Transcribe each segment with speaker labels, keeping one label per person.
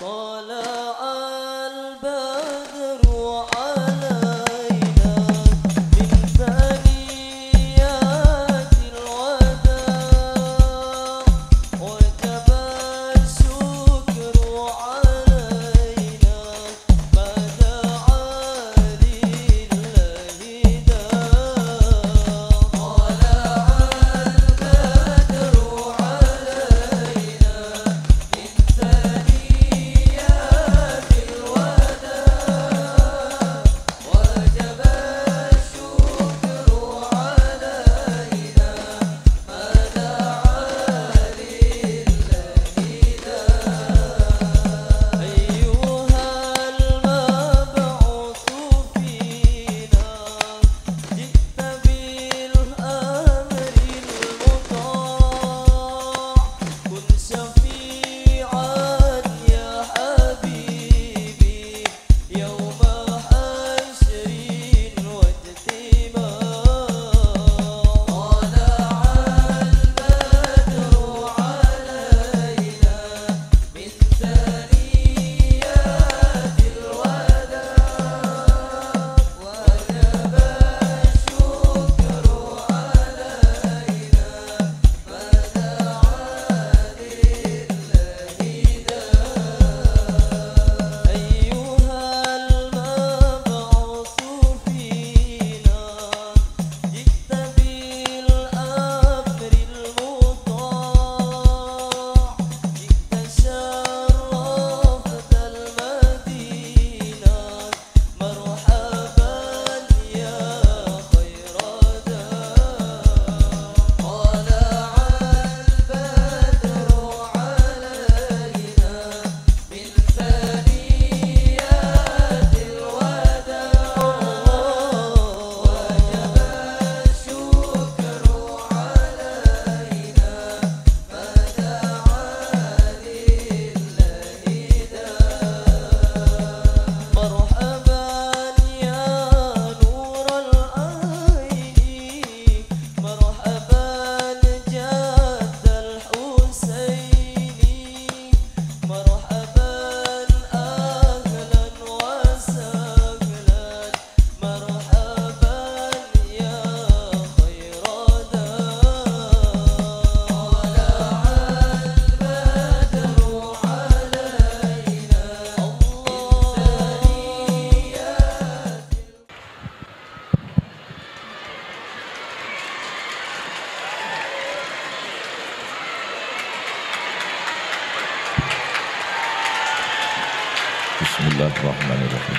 Speaker 1: Bismillahirrahmanirrahim.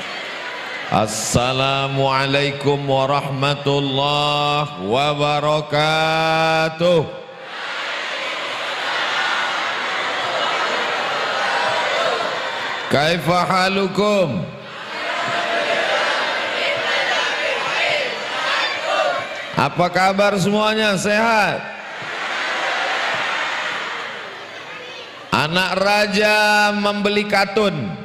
Speaker 1: Assalamualaikum warahmatullahi wabarakatuh. Kaifa halukum? Apa kabar semuanya? Sehat? Anak raja membeli katun.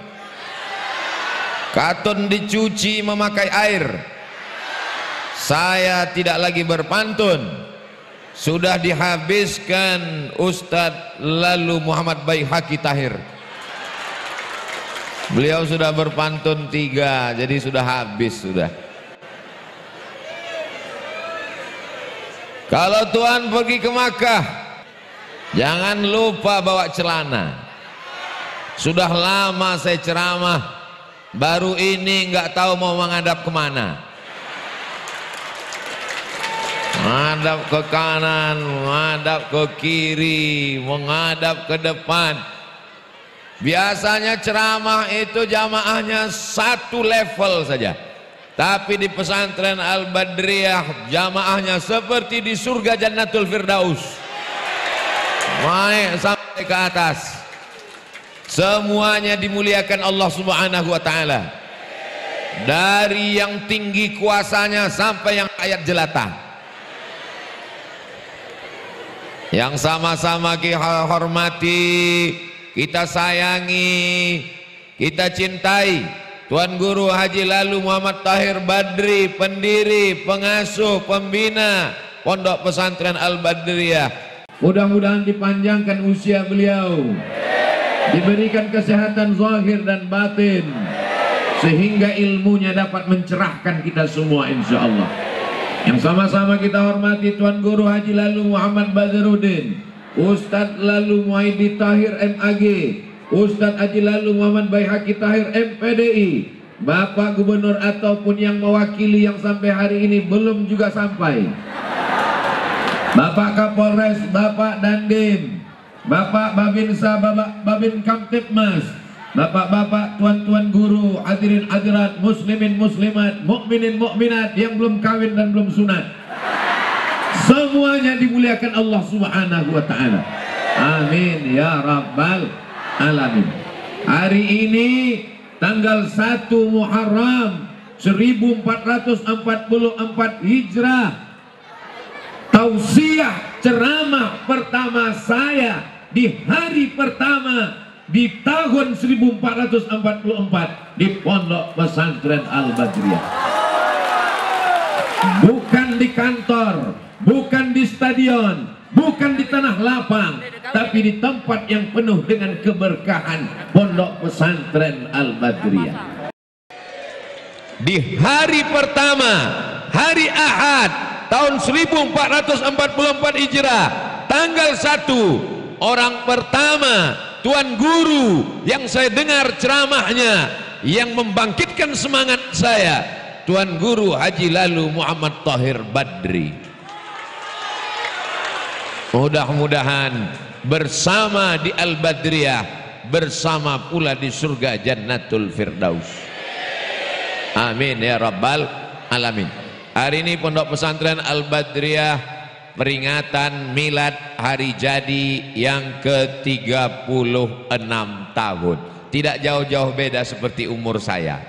Speaker 1: Katun dicuci memakai air. Saya tidak lagi berpantun. Sudah dihabiskan Ustadz Lalu Muhammad Baihaqi Tahir. Beliau sudah berpantun 3, jadi sudah habis sudah. Kalau Tuhan pergi ke Makkah, jangan lupa bawa celana. Sudah lama saya ceramah, baru ini nggak tahu mau menghadap kemana. Menghadap ke kanan, menghadap ke kiri, menghadap ke depan. Biasanya ceramah itu jamaahnya 1 level saja, tapi di pesantren Al-Badriyah jamaahnya seperti di surga Jannatul Firdaus, naik sampai ke atas. Semuanya dimuliakan Allah Subhanahu wa Ta'ala, dari yang tinggi kuasanya sampai yang ayat jelata, yang sama-sama kita hormati, kita sayangi, kita cintai Tuan Guru Haji Lalu Muhammad Tahir Badri, pendiri, pengasuh, pembina Pondok Pesantren Al-Badriyah. Mudah-mudahan dipanjangkan usia beliau,
Speaker 2: diberikan kesehatan zahir dan batin, sehingga ilmunya dapat mencerahkan kita semua insya Allah. Yang sama-sama kita hormati Tuan Guru Haji Lalu Muhammad Badruddin, Ustadz Lalu Muhaidi Tahir MAG, Ustadz Haji Lalu Muhammad Baihaqi Tahir MPDI, Bapak Gubernur ataupun yang mewakili yang sampai hari ini belum juga sampai, Bapak Kapolres, Bapak Dandim, Bapak Babinsa, Bapak Babin Kamtipmas, Bapak-bapak, tuan-tuan guru, hadirin hadirat, muslimin muslimat, mukminin mukminat yang belum kawin dan belum sunat, semuanya dimuliakan Allah Subhanahu wa taala. Amin ya rabbal alamin. Hari ini tanggal 1 Muharram 1444 Hijrah, tausiah ceramah pertama saya di hari pertama di tahun 1444 di Pondok Pesantren Al-Badriyah. Bukan di kantor, bukan di stadion, bukan di tanah lapang, tapi di tempat yang penuh dengan keberkahan, Pondok Pesantren Al-Badriyah. Di hari pertama, hari Ahad tahun 1444 Hijrah, tanggal 1, orang pertama Tuan Guru yang saya dengar ceramahnya yang membangkitkan semangat saya, Tuan Guru Haji Lalu Muhammad Tahir Badri. Mudah-mudahan bersama di Al-Badriyah, bersama pula di surga Jannatul Firdaus. Amin ya rabbal alamin. Hari ini Pondok Pesantren Al-Badriyah peringatan milad hari jadi yang ke-36 tahun. Tidak jauh-jauh beda seperti umur saya.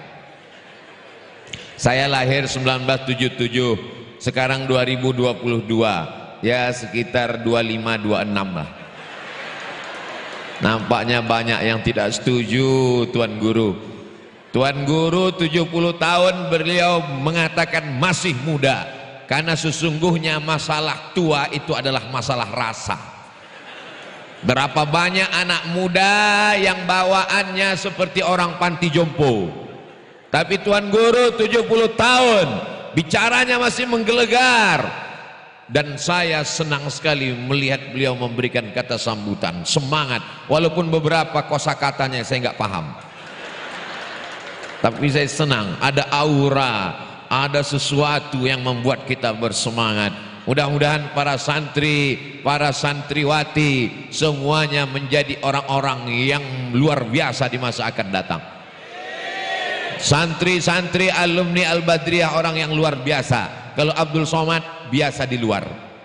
Speaker 2: Saya lahir 1977, sekarang 2022, ya sekitar 25-26 lah. Nampaknya banyak yang tidak setuju Tuan Guru. Tuan Guru 70 tahun beliau mengatakan masih muda, karena sesungguhnya masalah tua itu adalah masalah rasa. Berapa banyak anak muda yang bawaannya seperti orang panti jompo, tapi Tuan Guru 70 tahun bicaranya masih menggelegar, dan saya senang sekali melihat beliau memberikan kata sambutan, semangat, walaupun beberapa kosakatanya saya nggak paham. Tapi saya senang, ada aura, ada sesuatu yang membuat kita bersemangat. Mudah-mudahan para santri, para santriwati semuanya menjadi orang-orang yang luar biasa di masa akan datang. Santri-santri alumni Al-Badriyah orang yang luar biasa. Kalau Abdul Somad biasa di luar.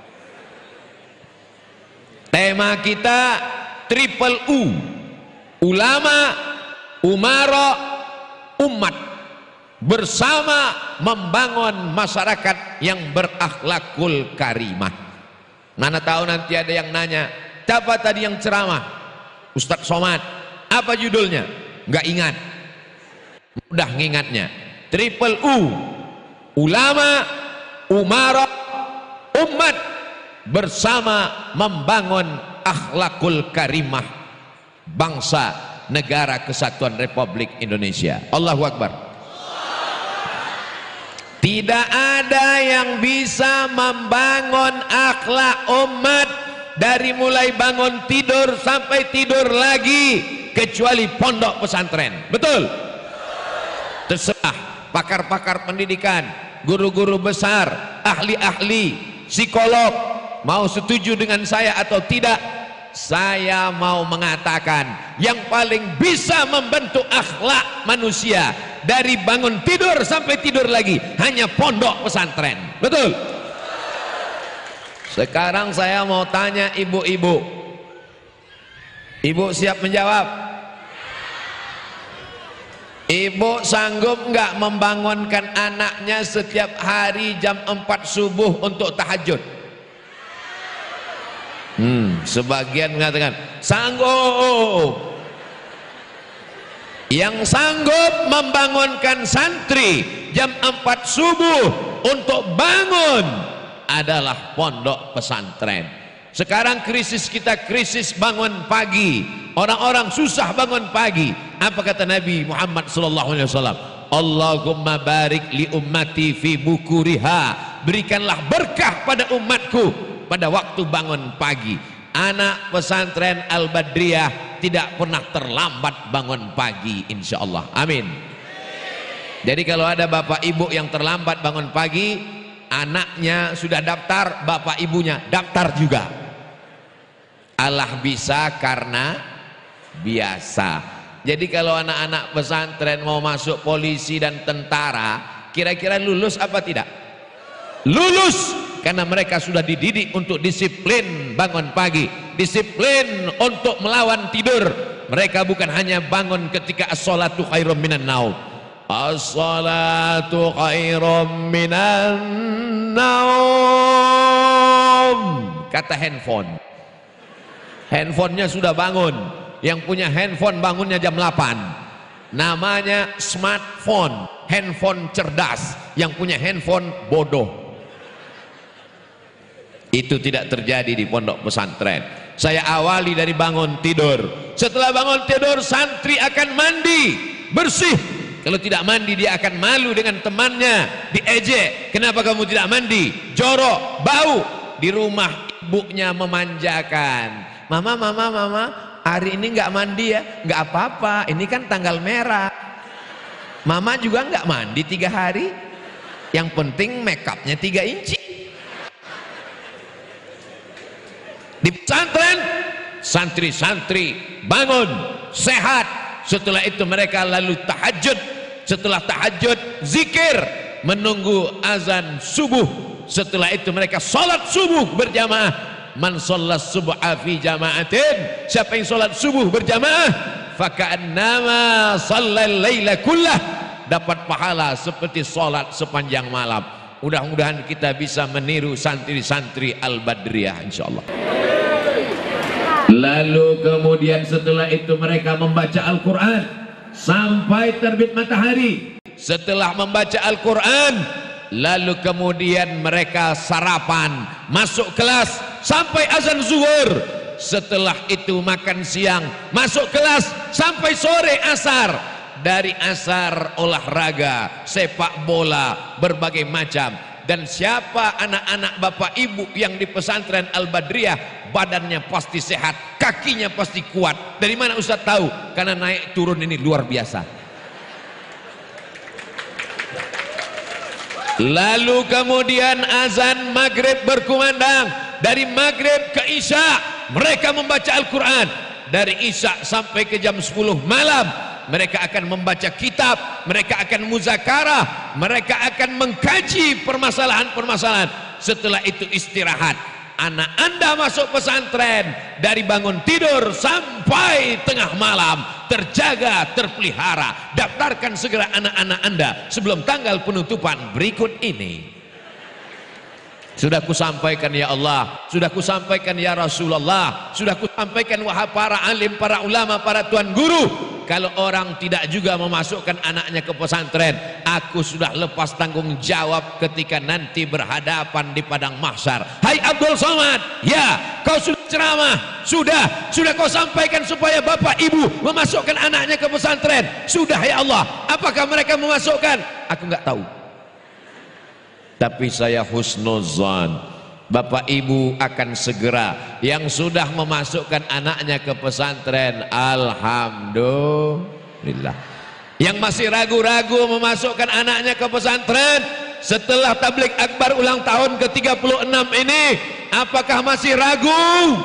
Speaker 2: Tema kita triple U, ulama, umara, umat, bersama membangun masyarakat yang berakhlakul karimah. Mana tahu nanti ada yang nanya, siapa tadi yang ceramah? Ustadz Somad. Apa judulnya? Nggak ingat. Mudah ngingatnya. Triple U, ulama, umara, umat, bersama membangun akhlakul karimah bangsa negara kesatuan Republik Indonesia. Allahu Akbar. Tidak ada yang bisa membangun akhlak umat dari mulai bangun tidur sampai tidur lagi kecuali pondok pesantren. Betul? Terserah pakar-pakar pendidikan, guru-guru besar, ahli-ahli, psikolog mau setuju dengan saya atau tidak. Saya mau mengatakan yang paling bisa membentuk akhlak manusia dari bangun tidur sampai tidur lagi hanya pondok pesantren. Betul? Sekarang saya mau tanya ibu-ibu. Ibu siap menjawab? Ibu sanggup nggak membangunkan anaknya setiap hari jam 4 subuh untuk tahajud? Sebagian mengatakan sanggup. Yang sanggup membangunkan santri jam 4 subuh untuk bangun adalah pondok pesantren. Sekarang krisis kita krisis bangun pagi, Orang-orang susah bangun pagi. Apa kata Nabi Muhammad sallallahu alaihi wasallam? Allahumma barik li ummati fi bukuriha. Berikanlah berkah pada umatku pada waktu bangun pagi. Anak pesantren Al-Badriyah tidak pernah terlambat bangun pagi, insya Allah. Amin. Jadi kalau ada bapak ibu yang terlambat bangun pagi, anaknya sudah daftar, bapak ibunya daftar juga. Allah bisa karena biasa. Jadi kalau anak-anak pesantren mau masuk polisi dan tentara, kira-kira lulus apa tidak? Lulus, karena mereka sudah dididik untuk disiplin bangun pagi, disiplin untuk melawan tidur. Mereka bukan hanya bangun ketika as-salatu khairum minan naum. As-salatu khairum minan naum, kata handphone. Handphonenya sudah bangun. Yang punya handphone bangunnya jam 8. Namanya smartphone, handphone cerdas. Yang punya handphone bodoh. Itu tidak terjadi di pondok pesantren. Saya awali dari bangun tidur. Setelah bangun tidur, santri akan mandi bersih. Kalau tidak mandi, dia akan malu dengan temannya, diejek. Kenapa kamu tidak mandi? Jorok, bau. Di rumah ibunya memanjakan. Mama, hari ini nggak mandi ya? Nggak apa-apa, ini kan tanggal merah. Mama juga nggak mandi 3 hari. Yang penting make upnya 3 inci. Di pesantren, santri-santri bangun sehat. Setelah itu mereka lalu tahajud. Setelah tahajud, zikir, menunggu azan subuh. Setelah itu mereka sholat subuh berjamaah. Man sholat subha fi jama'atin, siapa yang sholat subuh berjamaah, faka'annama shallal laila kullah, dapat pahala seperti sholat sepanjang malam. Mudah-mudahan kita bisa meniru santri-santri Al-Badriyah, insyaallah. Lalu kemudian setelah itu mereka membaca Al-Quran sampai terbit matahari. Setelah membaca Al-Quran, lalu kemudian mereka sarapan, masuk kelas sampai azan zuhur. Setelah itu makan siang, masuk kelas sampai sore asar. Dari asar olahraga, sepak bola, berbagai macam. Dan siapa anak-anak bapak ibu yang di pesantren Al-Badriyah, badannya pasti sehat, kakinya pasti kuat. Dari mana Ustaz tahu? Karena naik turun ini luar biasa. Lalu kemudian azan maghrib berkumandang. Dari maghrib ke isya mereka membaca Al-Quran. Dari isya sampai ke jam 10 malam mereka akan membaca kitab, mereka akan muzakarah, mereka akan mengkaji permasalahan-permasalahan. Setelah itu istirahat. Anak Anda masuk pesantren dari bangun tidur sampai tengah malam, terjaga, terpelihara. Daftarkan segera anak-anak Anda sebelum tanggal penutupan berikut ini. Sudah kusampaikan ya Allah, sudah kusampaikan ya Rasulullah, sudah kusampaikan wahai para alim, para ulama, para tuan guru. Kalau orang tidak juga memasukkan anaknya ke pesantren, aku sudah lepas tanggung jawab ketika nanti berhadapan di padang mahsyar. Hai Abdul Somad, ya kau sudah ceramah, sudah kau sampaikan supaya bapak ibu memasukkan anaknya ke pesantren. Sudah ya Allah, apakah mereka memasukkan? Aku nggak tahu. Tapi saya husnuzan, bapak ibu akan segera. Yang sudah memasukkan anaknya ke pesantren, alhamdulillah. Yang masih ragu-ragu memasukkan anaknya ke pesantren setelah tabligh akbar ulang tahun ke-36 ini, apakah masih ragu?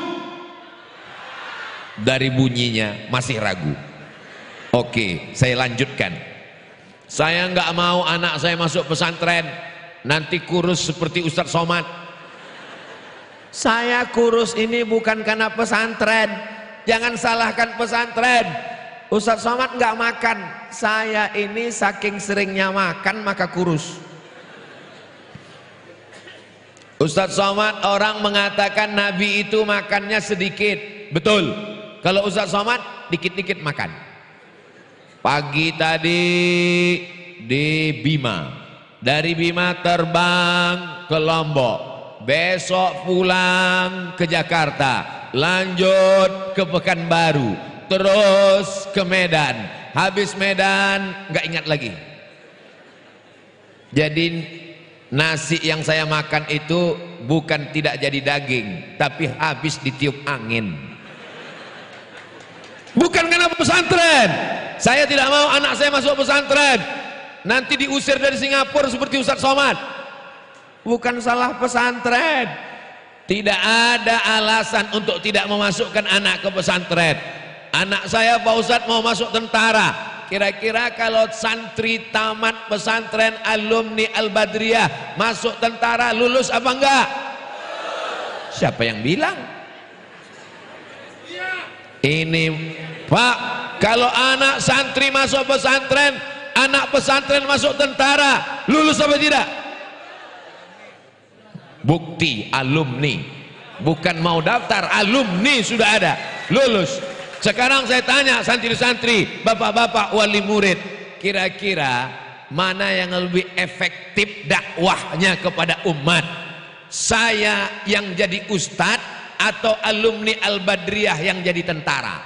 Speaker 2: Dari bunyinya masih ragu. Oke, saya lanjutkan. Saya nggak mau anak saya masuk pesantren nanti kurus seperti Ustadz Somad. Saya kurus ini bukan karena pesantren. Jangan salahkan pesantren. Ustadz Somad nggak makan. Saya ini saking seringnya makan maka kurus. Ustadz Somad, orang mengatakan Nabi itu makannya sedikit. Betul. Kalau Ustadz Somad dikit-dikit makan. Pagi tadi di Bima, dari Bima terbang ke Lombok, besok pulang ke Jakarta, lanjut ke Pekanbaru, terus ke Medan. Habis Medan nggak ingat lagi. Jadi nasi yang saya makan itu bukan tidak jadi daging, tapi habis ditiup angin. Bukan karena pesantren. Saya tidak mau anak saya masuk pesantren, nanti diusir dari Singapura seperti Ustadz Somad. Bukan salah pesantren. Tidak ada alasan untuk tidak memasukkan anak ke pesantren. Anak saya Pak Ustadz mau masuk tentara. Kira-kira kalau santri tamat pesantren alumni Al-Badriyah masuk tentara lulus apa enggak? Siapa yang bilang? Ini Pak, kalau anak santri masuk pesantren, anak pesantren masuk tentara, lulus apa tidak? Bukti alumni, bukan mau daftar, alumni sudah ada, lulus. Sekarang saya tanya santri-santri, bapak-bapak wali murid, kira-kira mana yang lebih efektif dakwahnya kepada umat? Saya yang jadi ustadz atau alumni Al-Badriyah yang jadi tentara?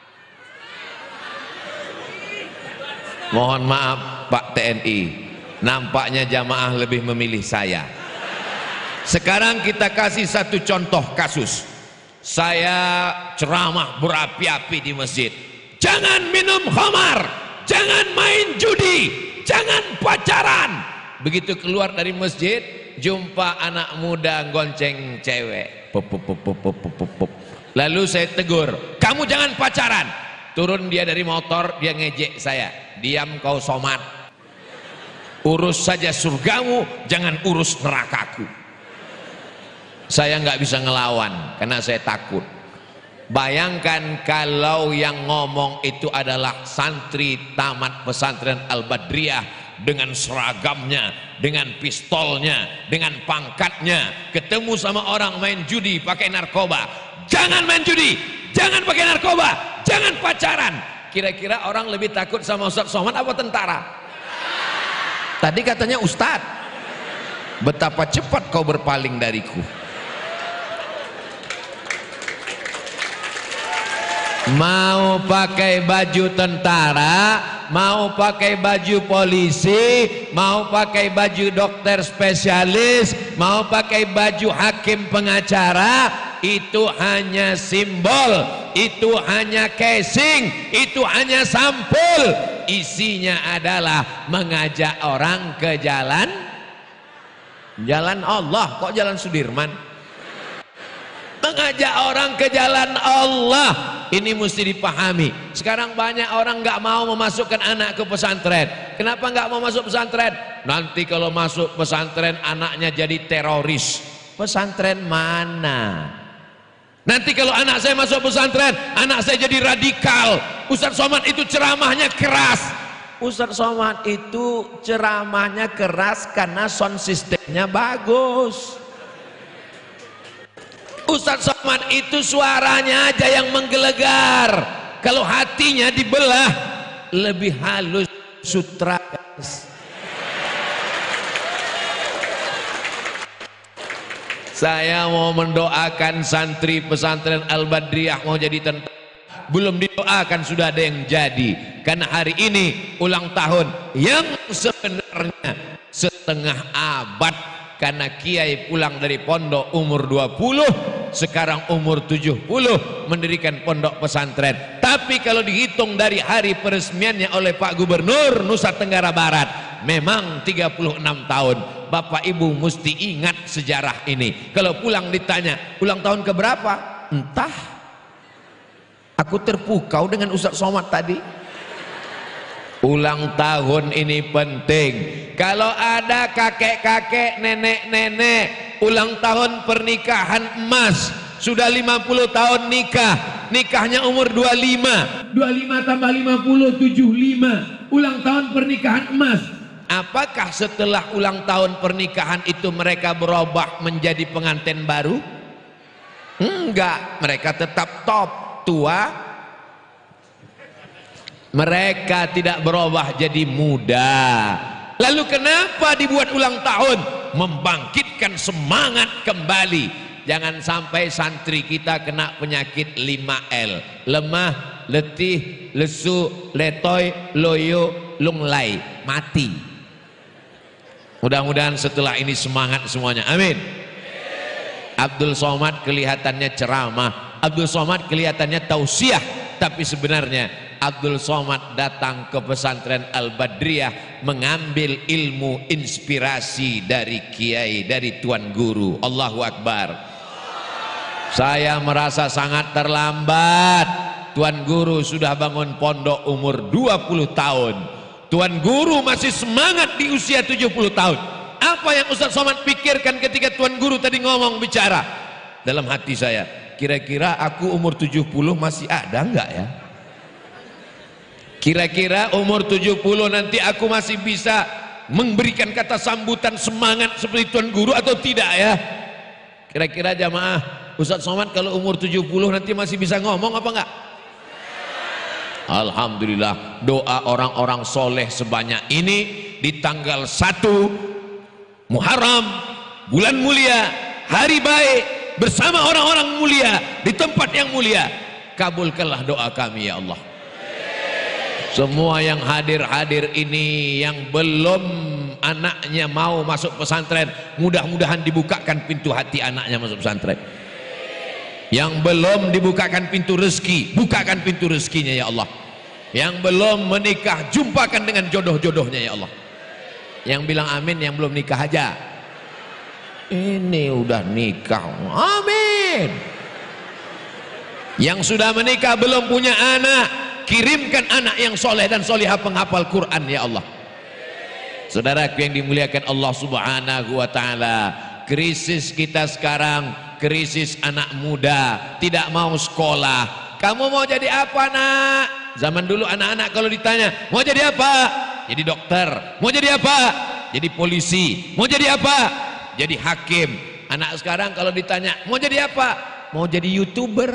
Speaker 2: Mohon maaf Pak TNI, nampaknya jamaah lebih memilih saya. Sekarang kita kasih satu contoh kasus. Saya ceramah berapi-api di masjid. Jangan minum khamar, jangan main judi, jangan pacaran. Begitu keluar dari masjid, jumpa anak muda gonceng cewek. Pop, pop, pop, pop, pop, pop, pop. Lalu saya tegur, kamu jangan pacaran. Turun dia dari motor, dia ngejek saya. Diam kau Somad. Urus saja surgamu, jangan urus nerakaku. Saya nggak bisa ngelawan karena saya takut. Bayangkan kalau yang ngomong itu adalah santri tamat pesantren Al-Badriyah dengan seragamnya, dengan pistolnya, dengan pangkatnya, ketemu sama orang main judi pakai narkoba. Jangan main judi, jangan pakai narkoba, jangan pacaran. Kira-kira orang lebih takut sama Ustadz Somad apa tentara? Tadi katanya Ustadz. Betapa cepat kau berpaling dariku. Mau pakai baju tentara, mau pakai baju polisi, mau pakai baju dokter spesialis, mau pakai baju hakim pengacara, itu hanya simbol, itu hanya casing, itu hanya sampul. Isinya adalah mengajak orang ke jalan Allah. Kok jalan Sudirman? Mengajak orang ke jalan Allah. Ini mesti dipahami. Sekarang banyak orang nggak mau memasukkan anak ke pesantren. Kenapa nggak mau masuk pesantren? Nanti kalau masuk pesantren anaknya jadi teroris. Pesantren mana? Nanti kalau anak saya masuk pesantren, anak saya jadi radikal. Ustadz Somad itu ceramahnya keras. Ustadz Somad itu ceramahnya keras karena sound sistemnya bagus. Ustadz Somad itu suaranya aja yang menggelegar. Kalau hatinya dibelah, lebih halus sutra. Saya mau mendoakan santri pesantren Al-Badriyah mau jadi tentara. Belum didoakan sudah ada yang jadi. Karena hari ini ulang tahun yang sebenarnya setengah abad. Karena kiai pulang dari pondok umur 20, sekarang umur 70 mendirikan pondok pesantren. Tapi kalau dihitung dari hari peresmiannya oleh Pak Gubernur Nusa Tenggara Barat, memang 36 tahun. Bapak Ibu mesti ingat sejarah ini. Kalau pulang ditanya, ulang tahun keberapa? Entah. Aku terpukau dengan Ustadz Somad tadi. Ulang tahun ini penting. Kalau ada kakek-kakek, nenek-nenek ulang tahun pernikahan emas, sudah 50 tahun nikah, nikahnya umur 25 tambah 50, 75 ulang tahun pernikahan emas. Apakah setelah ulang tahun pernikahan itu mereka berubah menjadi pengantin baru? Enggak, mereka tetap top, tua. Mereka tidak berubah jadi muda. Lalu kenapa dibuat ulang tahun? Membangkitkan semangat kembali. Jangan sampai santri kita kena penyakit 5L. Lemah, letih, lesu, letoy, loyo, lunglai, mati. Mudah-mudahan setelah ini semangat semuanya, amin. Abdul Somad kelihatannya ceramah, Abdul Somad kelihatannya tausiah, tapi sebenarnya Abdul Somad datang ke pesantren Al-Badriyah mengambil ilmu inspirasi dari kiai, dari tuan guru. Allahu Akbar. Saya merasa sangat terlambat. Tuan guru sudah bangun pondok umur 20 tahun. Tuan guru masih semangat di usia 70 tahun. Apa yang Ustaz Somad pikirkan ketika tuan guru tadi ngomong bicara? Dalam hati saya, kira-kira aku umur 70 masih ada enggak ya? Kira-kira umur 70 nanti aku masih bisa memberikan kata sambutan semangat seperti tuan guru atau tidak ya? Kira-kira jamaah, Ustaz Somad kalau umur 70 nanti masih bisa ngomong apa enggak? Alhamdulillah, doa orang-orang soleh sebanyak ini di tanggal 1 Muharram, bulan mulia, hari baik, bersama orang-orang mulia di tempat yang mulia. Kabulkanlah doa kami ya Allah. Semua yang hadir-hadir ini, yang belum anaknya mau masuk pesantren, mudah-mudahan dibukakan pintu hati anaknya masuk pesantren. Yang belum dibukakan pintu rezeki, bukakan pintu rezekinya ya Allah. Yang belum menikah, jumpakan dengan jodoh-jodohnya ya Allah. Yang bilang amin yang belum nikah aja. Ini udah nikah, amin. Yang sudah menikah belum punya anak, kirimkan anak yang soleh dan solihah penghafal Quran ya Allah. Saudaraku yang dimuliakan Allah Subhanahu wa ta'ala, krisis kita sekarang krisis anak muda, tidak mau sekolah. Kamu mau jadi apa nak? Zaman dulu anak-anak kalau ditanya mau jadi apa? Jadi dokter. Mau jadi apa? Jadi polisi. Mau jadi apa? Jadi hakim. Anak sekarang kalau ditanya mau jadi apa? Mau jadi YouTuber.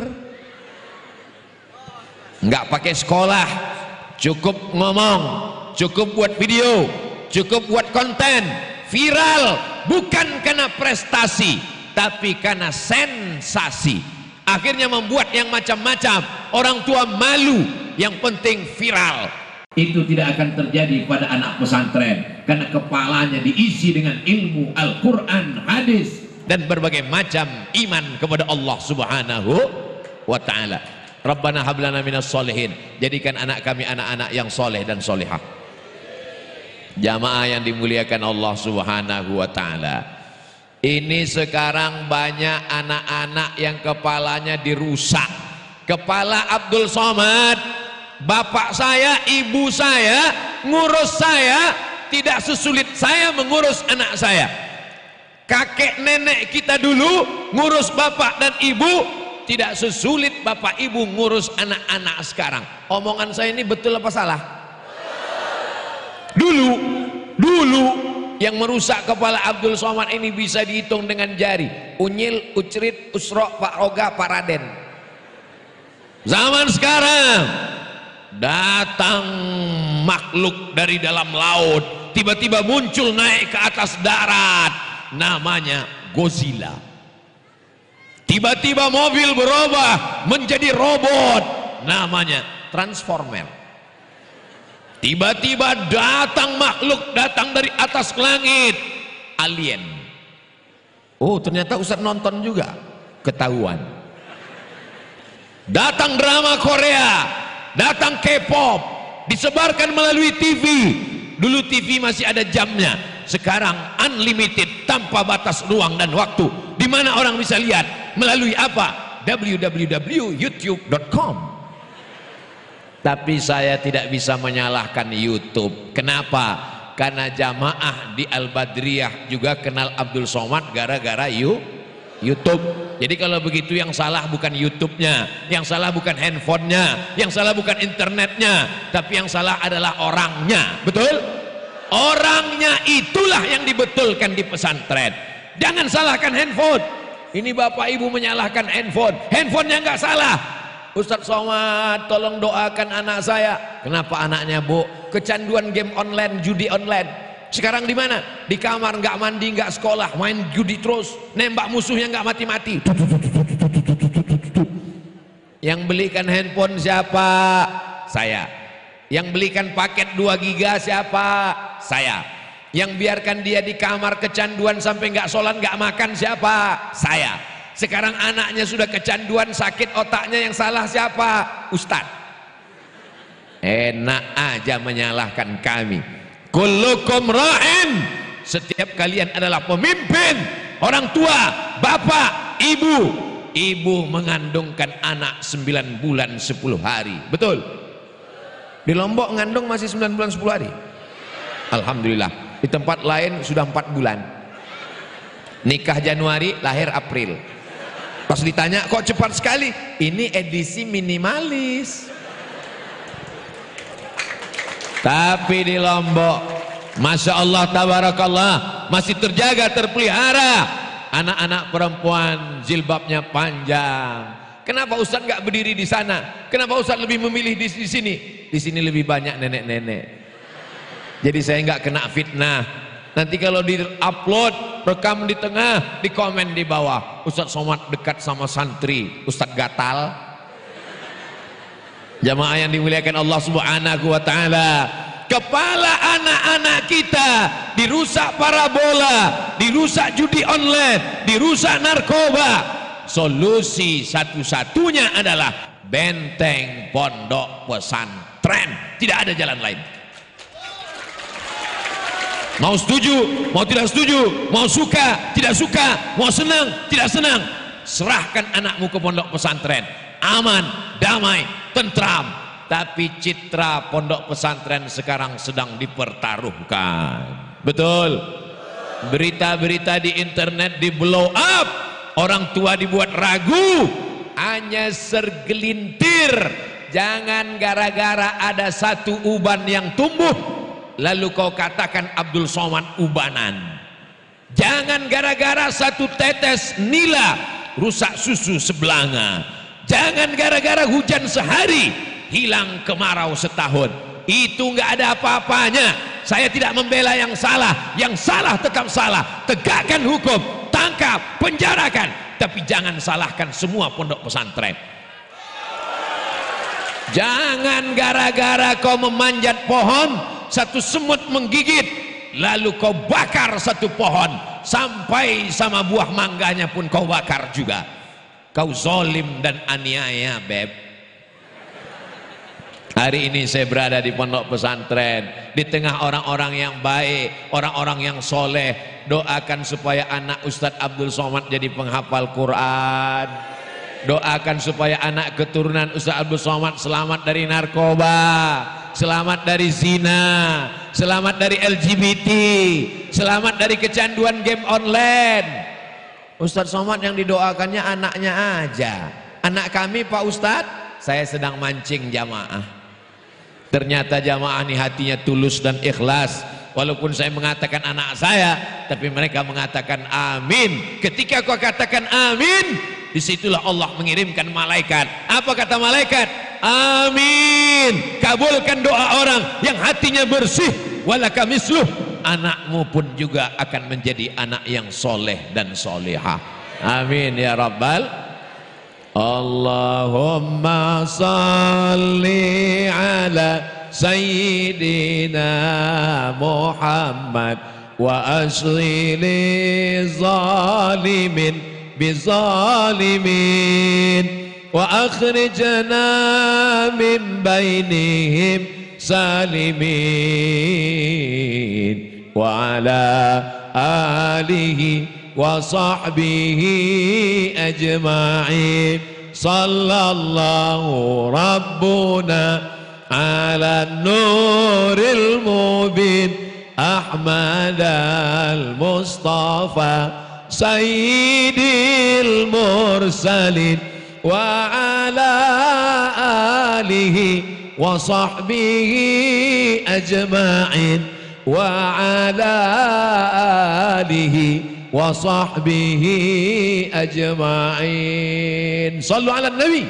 Speaker 2: Enggak pakai sekolah, cukup ngomong, cukup buat video, cukup buat konten viral, bukan karena prestasi tapi karena sensasi. Akhirnya membuat yang macam-macam, orang tua malu, yang penting viral. Itu tidak akan terjadi pada anak pesantren karena kepalanya diisi dengan ilmu Al-Quran, hadis, dan berbagai macam iman kepada Allah Subhanahu wa ta'ala. Rabbana hablana minas solihin, jadikan anak kami anak-anak yang soleh dan solehah. Jamaah yang dimuliakan Allah Subhanahu wa ta'ala, ini sekarang banyak anak-anak yang kepalanya dirusak. Kepala Abdul Somad, bapak saya, ibu saya, ngurus saya tidak sesulit saya mengurus anak saya. Kakek nenek kita dulu ngurus bapak dan ibu tidak sesulit bapak ibu ngurus anak-anak sekarang. Omongan saya ini betul apa salah? Dulu yang merusak kepala Abdul Somad ini bisa dihitung dengan jari. Unyil, Ucrit, Usro, Pak Roga, Pak Raden. Zaman sekarang datang makhluk dari dalam laut, tiba-tiba muncul naik ke atas darat, namanya Godzilla. Tiba-tiba mobil berubah menjadi robot, namanya Transformer. Tiba-tiba datang makhluk, datang dari atas langit, alien. Oh, ternyata Ustaz nonton juga, ketahuan. Datang drama Korea, datang K-pop, disebarkan melalui TV. Dulu TV masih ada jamnya, sekarang unlimited, tanpa batas ruang dan waktu. Di mana orang bisa lihat? Melalui apa? www.youtube.com. Tapi saya tidak bisa menyalahkan YouTube. Kenapa? Karena jamaah di Al-Badriyah juga kenal Abdul Somad gara-gara YouTube. Jadi kalau begitu yang salah bukan YouTube-nya, yang salah bukan handphonenya, yang salah bukan internetnya, tapi yang salah adalah orangnya. Betul? Orangnya itulah yang dibetulkan di pesantren. Jangan salahkan handphone. Ini bapak ibu menyalahkan handphone. Handphonenya nggak salah. Ustaz Somad, tolong doakan anak saya. Kenapa anaknya, Bu? Kecanduan game online, judi online. Sekarang di mana? Di kamar, nggak mandi, nggak sekolah, main judi terus, nembak musuhnya nggak mati-mati. Yang belikan handphone siapa? Saya. Yang belikan paket 2 giga siapa? Saya. Yang biarkan dia di kamar kecanduan sampai nggak sholat nggak makan siapa? Saya. Sekarang anaknya sudah kecanduan sakit otaknya, yang salah siapa? Ustadz. Enak aja menyalahkan kami. Kullukum ra'in. Setiap kalian adalah pemimpin, orang tua, bapak, ibu. Ibu mengandungkan anak 9 bulan 10 hari. Betul? Di Lombok ngandung masih 9 bulan 10 hari. Alhamdulillah. Di tempat lain sudah 4 bulan. Nikah Januari, lahir April. Pas ditanya kok cepat sekali? Ini edisi minimalis. Tapi di Lombok, Masya Allah, tabarakallah, masih terjaga, terpelihara. Anak-anak perempuan jilbabnya panjang. Kenapa Ustaz nggak berdiri di sana? Kenapa Ustaz lebih memilih di sini? Di sini lebih banyak nenek-nenek. Jadi saya nggak kena fitnah. Nanti kalau di-upload, rekam di tengah, di komen di bawah, Ustaz Somad dekat sama santri, Ustaz gatal. Jamaah yang dimuliakan Allah Subhanahu wa taala, kepala anak-anak kita dirusak parabola, dirusak judi online, dirusak narkoba. Solusi satu-satunya adalah benteng pondok pesantren. Tidak ada jalan lain. Mau setuju, mau tidak setuju, mau suka, tidak suka, mau senang, tidak senang, serahkan anakmu ke pondok pesantren. Aman, damai, tentram. Tapi citra pondok pesantren sekarang sedang dipertaruhkan. Betul? Berita-berita di internet di blow up, orang tua dibuat ragu. Hanya segelintir. Jangan gara-gara ada satu uban yang tumbuh lalu kau katakan Abdul Somad ubanan. Jangan gara-gara satu tetes nila rusak susu sebelanga. Jangan gara-gara hujan sehari hilang kemarau setahun. Itu nggak ada apa-apanya. Saya tidak membela yang salah tetap salah. Tegakkan hukum, tangkap, penjarakan, tapi jangan salahkan semua pondok pesantren. Jangan gara-gara kau memanjat pohon, satu semut menggigit, lalu kau bakar satu pohon, sampai sama buah mangganya pun kau bakar juga. Kau zolim dan aniaya, beb. Hari ini saya berada di pondok pesantren, di tengah orang-orang yang baik, orang-orang yang soleh. Doakan supaya anak Ustadz Abdul Somad jadi penghafal Quran. Doakan supaya anak keturunan Ustadz Abdul Somad selamat dari narkoba, selamat dari zina, selamat dari LGBT, selamat dari kecanduan game online. Ustadz Somad yang didoakannya anaknya aja. Anak kami Pak Ustadz, saya sedang mancing jamaah. Ternyata jamaah ini hatinya tulus dan ikhlas. Walaupun saya mengatakan anak saya, tapi mereka mengatakan amin. Ketika kau katakan amin, disitulah Allah mengirimkan malaikat. Apa kata malaikat? Amin. Kabulkan doa orang yang hatinya bersih. Walaka misluh. Anakmu pun juga akan menjadi anak yang soleh dan solehah. Amin ya Rabbal. Allahumma salli ala Sayyidina Muhammad wa asli li zalimin bizalimin wa akhrijna min bainihim salimin wa ala alihi wa sahbihi ajma'in. Sallallahu rabbuna ala nuril mubin Ahmad al-Mustafa sayyidil mursalin wa ala alihi wa sahbihi ajma'in wa ala alihi wa sahbihi ajma'in. Sallu ala nabi.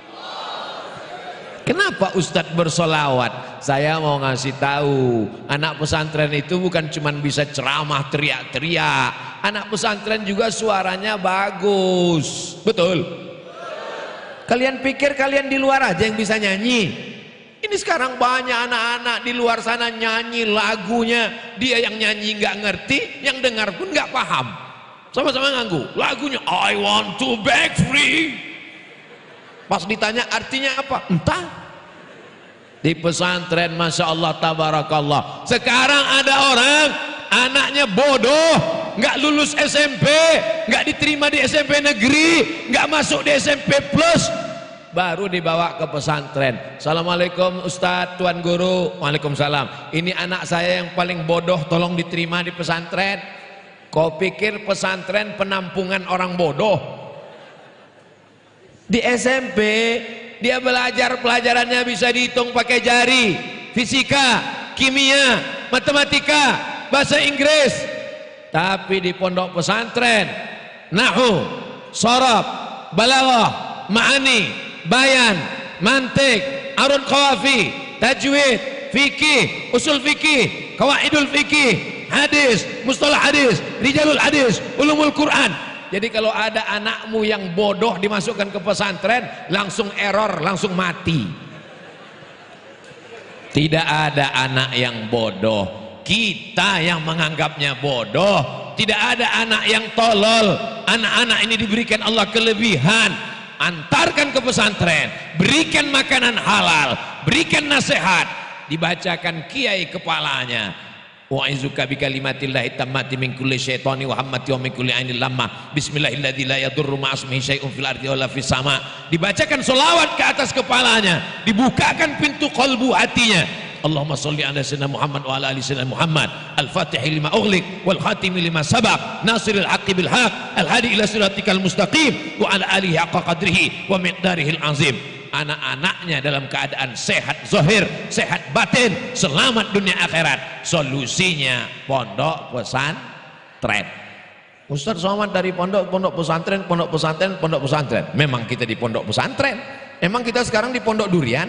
Speaker 2: Kenapa Ustadz bersolawat? Saya mau ngasih tahu, anak pesantren itu bukan cuma bisa ceramah teriak-teriak. Anak pesantren juga suaranya bagus. Betul?
Speaker 1: Kalian pikir kalian di luar aja yang bisa nyanyi? Ini sekarang banyak anak-anak di luar sana nyanyi lagunya, dia yang nyanyi nggak ngerti, yang dengar pun nggak paham. Sama-sama nganggu lagunya I want to break free. Pas ditanya artinya apa? Entah. Di pesantren Masya Allah tabarakallah, sekarang ada orang anaknya bodoh, nggak lulus SMP, nggak diterima di SMP negeri, nggak masuk di SMP plus, baru dibawa ke pesantren. Assalamualaikum Ustadz, Tuan Guru. Waalaikumsalam. Ini anak saya yang paling bodoh, tolong diterima di pesantren. Kau pikir pesantren penampungan orang bodoh? Di SMP dia belajar pelajarannya bisa dihitung pakai jari, fisika, kimia, matematika, bahasa Inggris. Tapi di pondok pesantren nahwu, shorab, balaghah, ma'ani, bayan, mantik, arud qawafi, tajwid, fikih, usul fikih, qawaidul fikih, hadis, mustalah hadis, rijalul hadis, ulumul Quran. Jadi kalau ada anakmu yang bodoh dimasukkan ke pesantren, langsung error, langsung mati. Tidak ada anak yang bodoh, kita yang menganggapnya bodoh. Tidak ada anak yang tolol. Anak-anak ini diberikan Allah kelebihan. Antarkan ke pesantren, berikan makanan halal, berikan nasihat, dibacakan kiai kepalanya. Wa'izuka bikalimatillahi tammati min kulli syaitani wa hammati wa min kulli ainil lamma. Bismillahilladzi la yadurru ma'asmihi syai'un fil ardi wala fis sama. Dibacakan selawat ke atas kepalanya, dibukakan pintu qalbu hatinya. Allahumma sholli ala sayyidina Muhammad wa ala ali sayyidina Muhammad. Al-Fatihhi lima ughliq wal khatimi lima sabaq. Nasiril haqqi bil haqq, al-hadi ila siratikal mustaqim wa ala alihi haqqa qadrihi wa miqdarihil azim. Anak-anaknya dalam keadaan sehat zahir, sehat batin, selamat dunia akhirat. Solusinya pondok pesantren. Ustaz Somad dari pondok pesantren, pondok pesantren, pondok pesantren. Memang kita di pondok pesantren. Emang kita sekarang di pondok durian.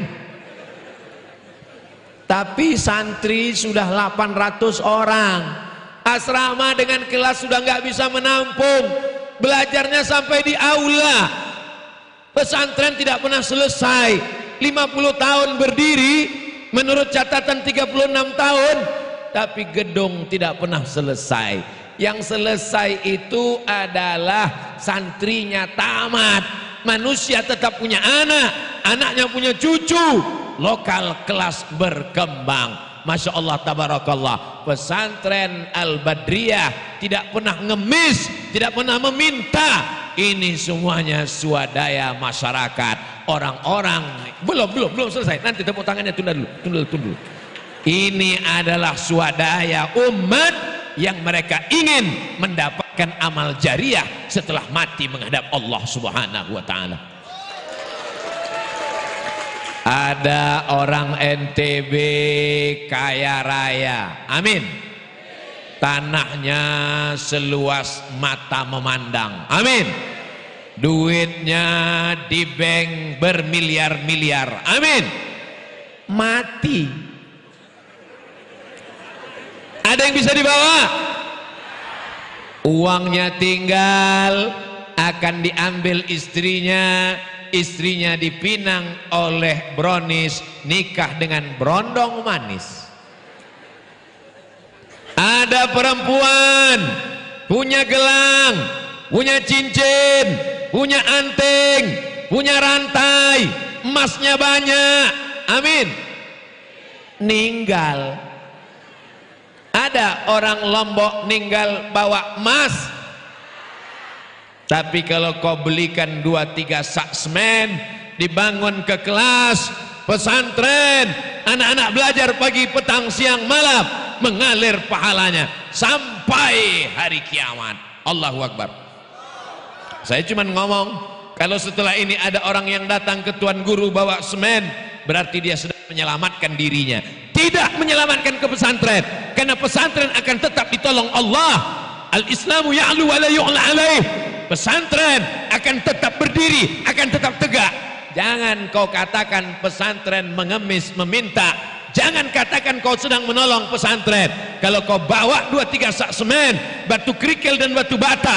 Speaker 1: Tapi santri sudah 800 orang. Asrama dengan kelas sudah nggak bisa menampung. Belajarnya sampai di aula. Pesantren tidak pernah selesai. 50 tahun berdiri, menurut catatan 36 tahun, tapi gedung tidak pernah selesai. Yang selesai itu adalah santrinya tamat, manusia tetap punya anak, anaknya punya cucu, lokal kelas berkembang. Masya Allah tabarakallah. Pesantren Al-Badriyah tidak pernah ngemis, tidak pernah meminta. Ini semuanya swadaya masyarakat. Orang-orang belum selesai. Nanti tepuk tangannya, tunda dulu. Ini adalah swadaya umat yang mereka ingin mendapatkan amal jariah setelah mati menghadap Allah Subhanahu wa taala. Ada orang NTB kaya raya, amin. Tanahnya seluas mata memandang, amin. Duitnya di bank bermiliar-miliar, amin. Mati, ada yang bisa dibawa? Uangnya tinggal, akan diambil istrinya. Istrinya dipinang oleh brownies, nikah dengan berondong manis. Ada perempuan punya gelang, punya cincin, punya anting, punya rantai, emasnya banyak, amin. Ninggal. Ada orang Lombok ninggal bawa emas. Tapi kalau kau belikan 2-3 sak semen, dibangun ke kelas pesantren, anak-anak belajar pagi, petang, siang, malam, mengalir pahalanya sampai hari kiamat. Allahu Akbar. Saya cuma ngomong, kalau setelah ini ada orang yang datang ke Tuan Guru bawa semen, berarti dia sedang menyelamatkan dirinya. Tidak menyelamatkan ke pesantren, karena pesantren akan tetap ditolong Allah. Al-Islamu ya'lu wa la yu'la alaih. Pesantren akan tetap berdiri, akan tetap tegak. Jangan kau katakan pesantren mengemis meminta. Jangan katakan kau sedang menolong pesantren. Kalau kau bawa 2-3 sak semen, batu kerikil dan batu bata,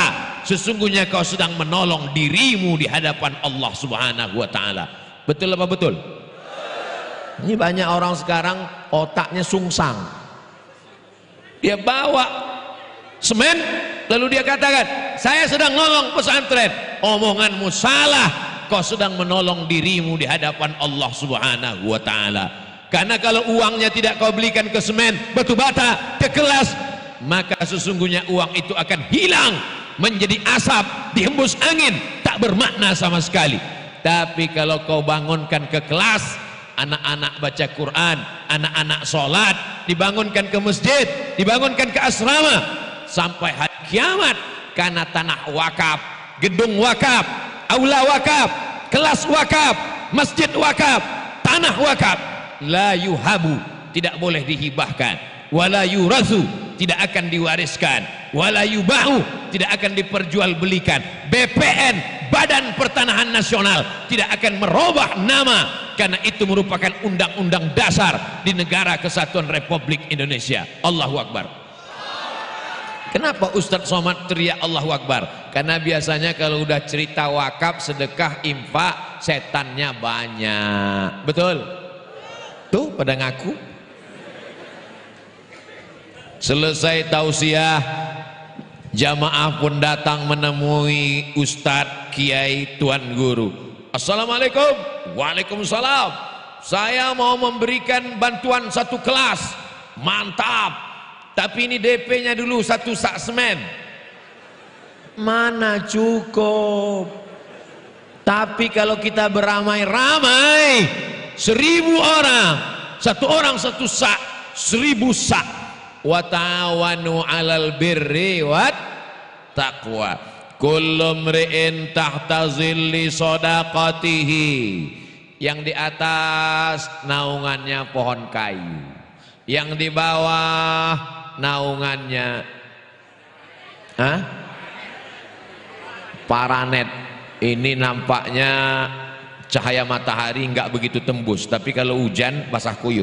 Speaker 2: sesungguhnya kau sedang menolong dirimu di hadapan Allah Subhanahu wa taala. Betul apa betul? Ini banyak orang sekarang otaknya sungsang. Dia bawa semen lalu dia katakan, saya sedang nolong pesantren. Omonganmu salah, kau sedang menolong dirimu di hadapan Allah Subhanahu wa taala. Karena kalau uangnya tidak kau belikan ke semen, batu bata, ke kelas, maka sesungguhnya uang itu akan hilang menjadi asap, dihembus angin, tak bermakna sama sekali. Tapi kalau kau bangunkan ke kelas, anak-anak baca Quran, anak-anak sholat, dibangunkan ke masjid, dibangunkan ke asrama, sampai hari kiamat, karena tanah wakaf, gedung wakaf, aula wakaf, kelas wakaf, masjid wakaf, tanah wakaf, la yuhabu, tidak boleh dihibahkan, wala yurasu, tidak akan diwariskan, wala yubahu, tidak akan diperjualbelikan. BPN, Badan Pertanahan Nasional, tidak akan merubah nama, karena itu merupakan undang-undang dasar di negara kesatuan Republik Indonesia. Allahu Akbar. Kenapa Ustadz Somad teriak Allahu Akbar? Karena biasanya kalau udah cerita wakaf, sedekah, infak, setannya banyak. Betul? Tuh pada ngaku. Selesai tausiah, jamaah pun datang menemui Ustadz, Kiai, Tuan Guru. Assalamualaikum. Waalaikumsalam. Saya mau memberikan bantuan satu kelas. Mantap. Tapi ini DP-nya dulu satu sak semen. Mana cukup. Tapi kalau kita beramai-ramai, 1000 orang, satu orang satu sak, 1000 sak. Wa ta'awanu 'alal birri wat taqwa. Kullu mri'in tahta zilli shadaqatihi. Yang di atas naungannya pohon kayu, yang di bawah naungannya paranet. Ini nampaknya cahaya matahari nggak begitu tembus, tapi kalau hujan basah kuyup.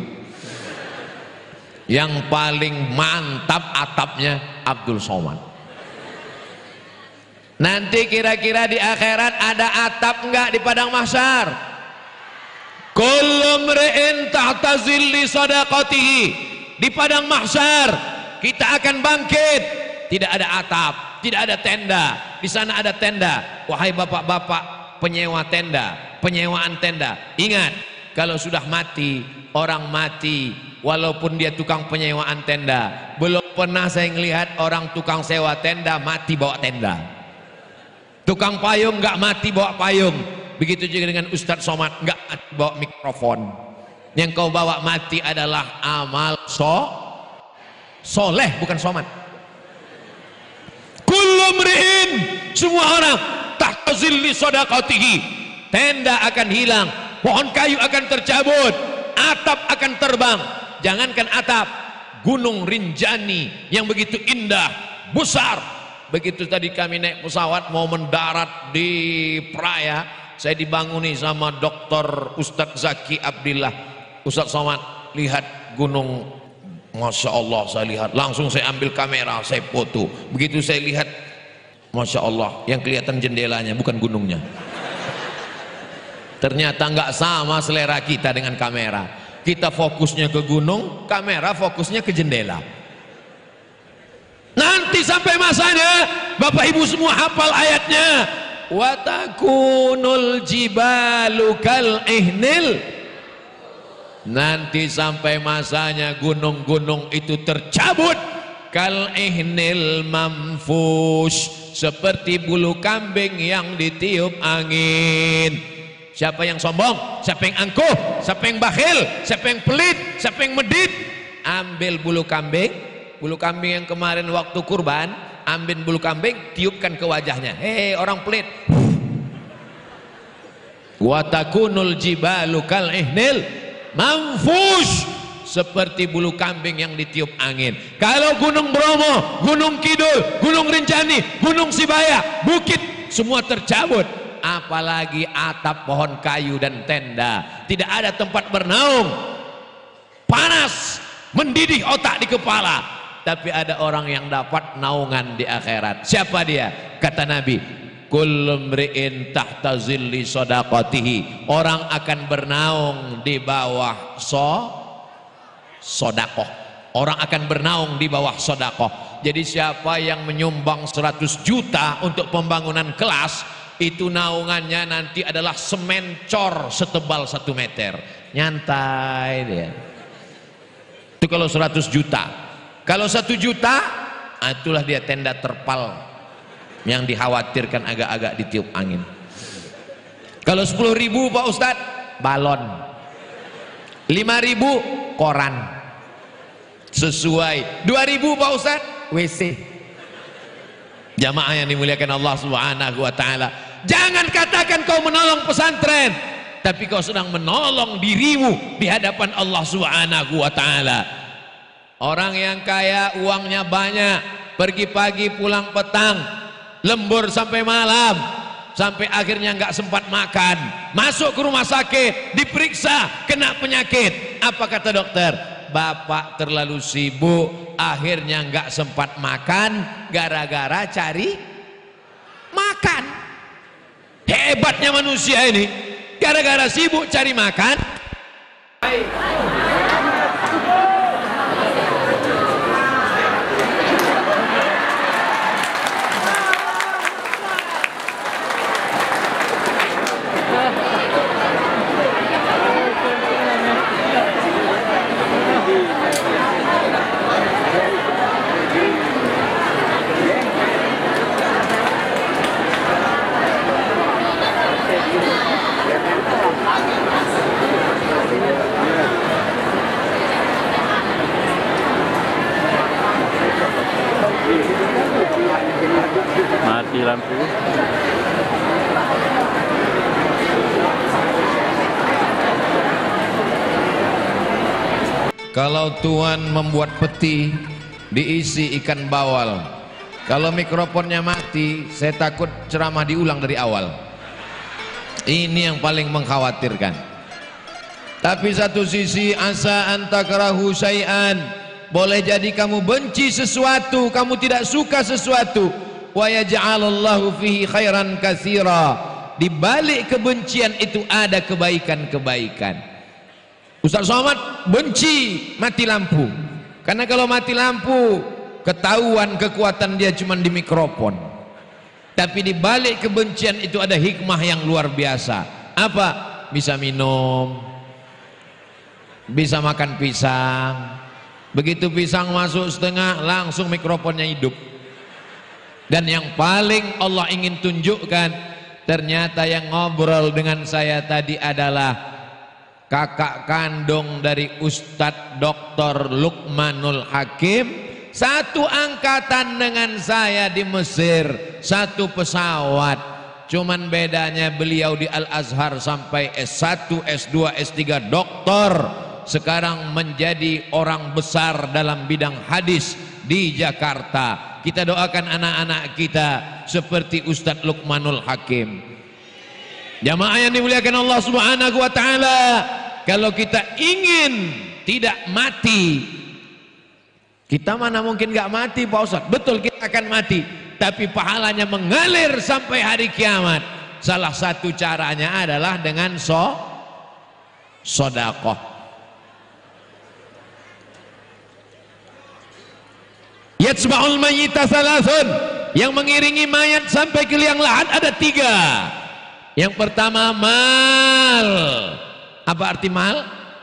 Speaker 2: Yang paling mantap atapnya Abdul Somad. Nanti kira-kira di akhirat ada atap nggak di padang mahsyar? Kullu mri'in tahta zilli shadaqatihi. Di padang mahsyar kita akan bangkit, tidak ada atap, tidak ada tenda. Di sana ada tenda. Wahai bapak-bapak penyewa tenda, penyewaan tenda, ingat, kalau sudah mati, orang mati, walaupun dia tukang penyewaan tenda, belum pernah saya melihat orang tukang sewa tenda mati bawa tenda. Tukang payung nggak mati bawa payung. Begitu juga dengan Ustadz Somad, nggak mati bawa mikrofon. Yang kau bawa mati adalah amal soleh, bukan Somad. Kullu mri'in, semua orang tahta zilli shadaqatihi. Tenda akan hilang, pohon kayu akan tercabut, atap akan terbang. Jangankan atap, Gunung Rinjani yang begitu indah, besar. Begitu tadi kami naik pesawat mau mendarat di Praia, saya dibanguni sama Dr. Ustadz Zaki Abdillah. Ustadz Somad, lihat gunung. Masya Allah, saya lihat, langsung saya ambil kamera, saya foto. Begitu saya lihat, Masya Allah, yang kelihatan jendelanya bukan gunungnya. Ternyata nggak sama selera kita dengan kamera. Kita fokusnya ke gunung, kamera fokusnya ke jendela. Nanti sampai masanya, Bapak Ibu semua hafal ayatnya. Wa takunul jibalu kal ihnil. Nanti sampai masanya gunung-gunung itu tercabut kal ihnil manfush, seperti bulu kambing yang ditiup angin. Siapa yang sombong? Siapa yang angkuh? Siapa yang bakhil? Siapa yang pelit? Siapa yang medit? Ambil bulu kambing yang kemarin waktu kurban, ambil bulu kambing, tiupkan ke wajahnya. Hei orang pelit. Wa takunul jibalu kal ihnil manfush, seperti bulu kambing yang ditiup angin. Kalau Gunung Bromo, Gunung Kidul, Gunung Rinjani, Gunung Sibaya, bukit semua tercabut, apalagi atap pohon kayu dan tenda. Tidak ada tempat bernaung, panas mendidih otak di kepala. tapi ada orang yang dapat naungan di akhirat. Siapa dia? Kata Nabi, kullu mri'in tahta zilli shadaqatihi, orang akan bernaung di bawah sodakoh. Orang akan bernaung di bawah sodakoh. Jadi siapa yang menyumbang 100 juta untuk pembangunan kelas, itu naungannya nanti adalah semen cor setebal 1 meter. Nyantai dia. Itu kalau 100 juta. Kalau 1 juta, itulah dia tenda terpal yang dikhawatirkan agak-agak ditiup angin. Kalau 10.000 Pak Ustadz, balon. 5.000 koran. Sesuai. 2.000 Pak Ustadz, WC. Jamaah yang dimuliakan Allah Subhanahu wa taala, jangan katakan kau menolong pesantren, tapi kau sedang menolong dirimu di hadapan Allah Subhanahu wa taala. Orang yang kaya uangnya banyak, pergi pagi pulang petang, lembur sampai malam, sampai akhirnya nggak sempat makan, masuk ke rumah sakit, diperiksa, kena penyakit. Apa kata dokter? Bapak terlalu sibuk, akhirnya nggak sempat makan gara-gara cari makan. Hebatnya manusia ini, gara-gara sibuk cari makan.
Speaker 3: Mati lampu.
Speaker 1: Kalau Tuhan membuat peti diisi ikan bawal, kalau mikrofonnya mati, saya takut ceramah diulang dari awal. Ini yang paling mengkhawatirkan. Tapi satu sisi, asa antakrahu syai'an, boleh jadi kamu benci sesuatu, kamu tidak suka sesuatu, wa yaj'alallahu fihi khairan katsira, di balik kebencian itu ada kebaikan-kebaikan. Ustaz Somad benci mati lampu, karena kalau mati lampu ketahuan kekuatan dia cuma di mikrofon. Tapi di balik kebencian itu ada hikmah yang luar biasa. Apa? Bisa minum, bisa makan pisang. Begitu pisang masuk setengah, langsung mikrofonnya hidup. Dan yang paling Allah ingin tunjukkan, ternyata yang ngobrol dengan saya tadi adalah kakak kandung dari Ustadz Dr. Luqmanul Hakim, satu angkatan dengan saya di Mesir, satu pesawat. Cuman bedanya beliau di Al-Azhar sampai S1, S2, S3 doktor, sekarang menjadi orang besar dalam bidang hadis di Jakarta. Kita doakan anak-anak kita seperti Ustadz Luqmanul Hakim. Jamaah yang dimuliakan Allah Subhanahu wa taala, kalau kita ingin tidak mati, kita mana mungkin gak mati Pak Ustadz? Betul, kita akan mati, tapi pahalanya mengalir sampai hari kiamat. Salah satu caranya adalah dengan sodakoh. Yatsba'ul mayyita salasun, yang mengiringi mayat sampai ke liang lahat ada 3. Yang pertama mal. Apa arti mal?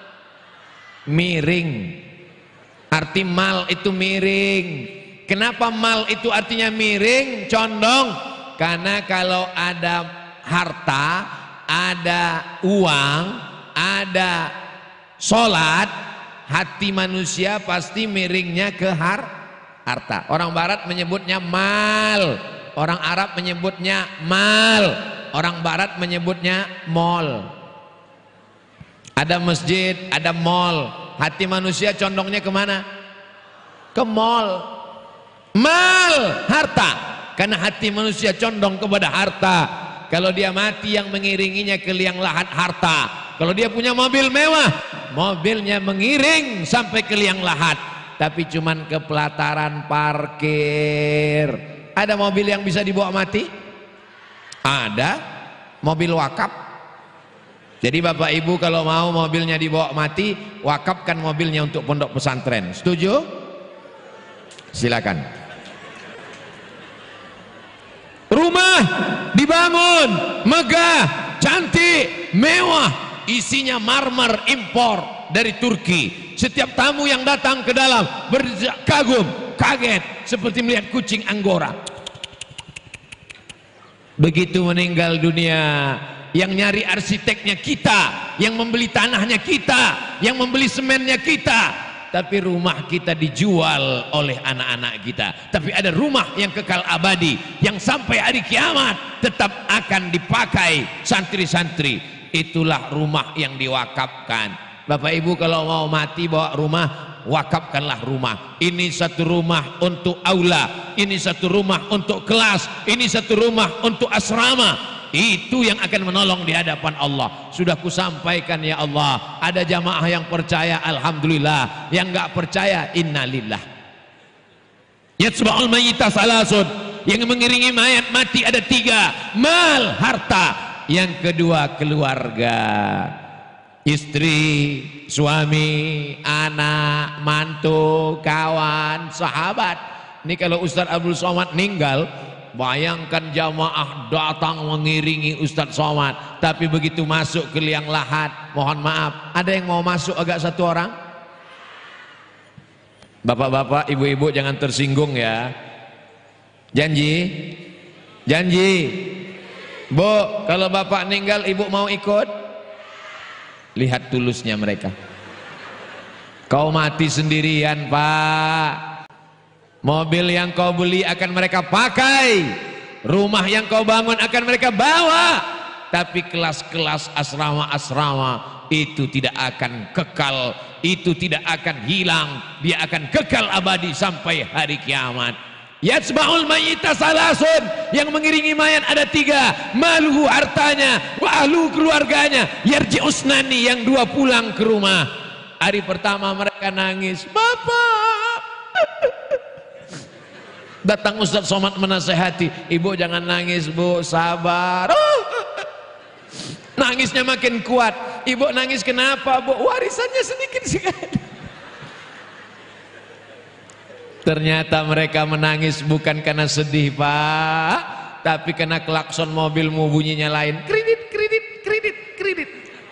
Speaker 1: Miring. Arti mal itu miring. Kenapa mal itu artinya miring, condong? Karena kalau ada harta, ada uang, ada sholat, hati manusia pasti miringnya ke harta. Orang barat menyebutnya mal, orang Arab menyebutnya mal, orang barat menyebutnya mall. Ada masjid, ada mall. Hati manusia condongnya kemana? Ke mall. Mal, harta. Karena hati manusia condong kepada harta. Kalau dia mati, yang mengiringinya ke liang lahat harta. Kalau dia punya mobil mewah, mobilnya mengiring sampai ke liang lahat.
Speaker 2: tapi cuman ke pelataran parkir. Ada mobil yang bisa dibawa mati? Ada, mobil wakaf. Jadi Bapak Ibu kalau mau mobilnya dibawa mati, wakafkan mobilnya untuk pondok pesantren. Setuju? Silakan. Rumah dibangun megah, cantik, mewah, isinya marmer impor dari Turki. Setiap tamu yang datang ke dalam berkagum, kaget seperti melihat kucing Anggora. Begitu meninggal dunia, yang nyari arsiteknya kita, yang membeli tanahnya kita, yang membeli semennya kita. Tapi rumah kita dijual oleh anak-anak kita. Tapi ada rumah yang kekal abadi, yang sampai hari kiamat tetap akan dipakai santri-santri. Itulah rumah yang diwakafkan. Bapak Ibu kalau mau mati bawa rumah, wakafkanlah rumah. Ini satu rumah untuk aula, ini satu rumah untuk kelas, ini satu rumah untuk asrama. Itu yang akan menolong di hadapan Allah. Sudah kusampaikan ya Allah. Ada jamaah yang percaya, alhamdulillah. Yang enggak percaya, innalillah. Yatsba'ul mayyita salasun. Yang mengiringi mayat mati ada 3. Mal, harta. Yang kedua, keluarga. Istri, suami, anak, mantu, kawan, sahabat. Ini kalau Ustaz Abdul Somad meninggal, bayangkan jamaah datang mengiringi Ustadz Somad, tapi begitu masuk ke liang lahat, mohon maaf, ada yang mau masuk agak satu orang? Bapak-bapak, ibu-ibu jangan tersinggung ya. Janji? Janji? Bu, kalau bapak meninggal ibu mau ikut? Lihat tulusnya mereka. Kau mati sendirian Pak. Mobil yang kau beli akan mereka pakai, rumah yang kau bangun akan mereka bawa, tapi kelas-kelas asrama-asrama itu tidak akan kekal, itu tidak akan hilang, dia akan kekal abadi sampai hari kiamat. Yatsba'ul mayyita salasun, yang mengiringi mayat ada 3. Maluhu, hartanya, wa ahlu, keluarganya, yarji'usnani, yang 2 pulang ke rumah. Hari pertama mereka nangis, Bapak. Datang Ustadz Somad menasehati, ibu jangan nangis bu, sabar. Nangisnya makin kuat. Ibu nangis kenapa bu? Warisannya sedikit sekali. Ternyata mereka menangis bukan karena sedih Pak, tapi karena klakson mobilmu bunyinya lain. Kredit, kredit, kredit, kredit.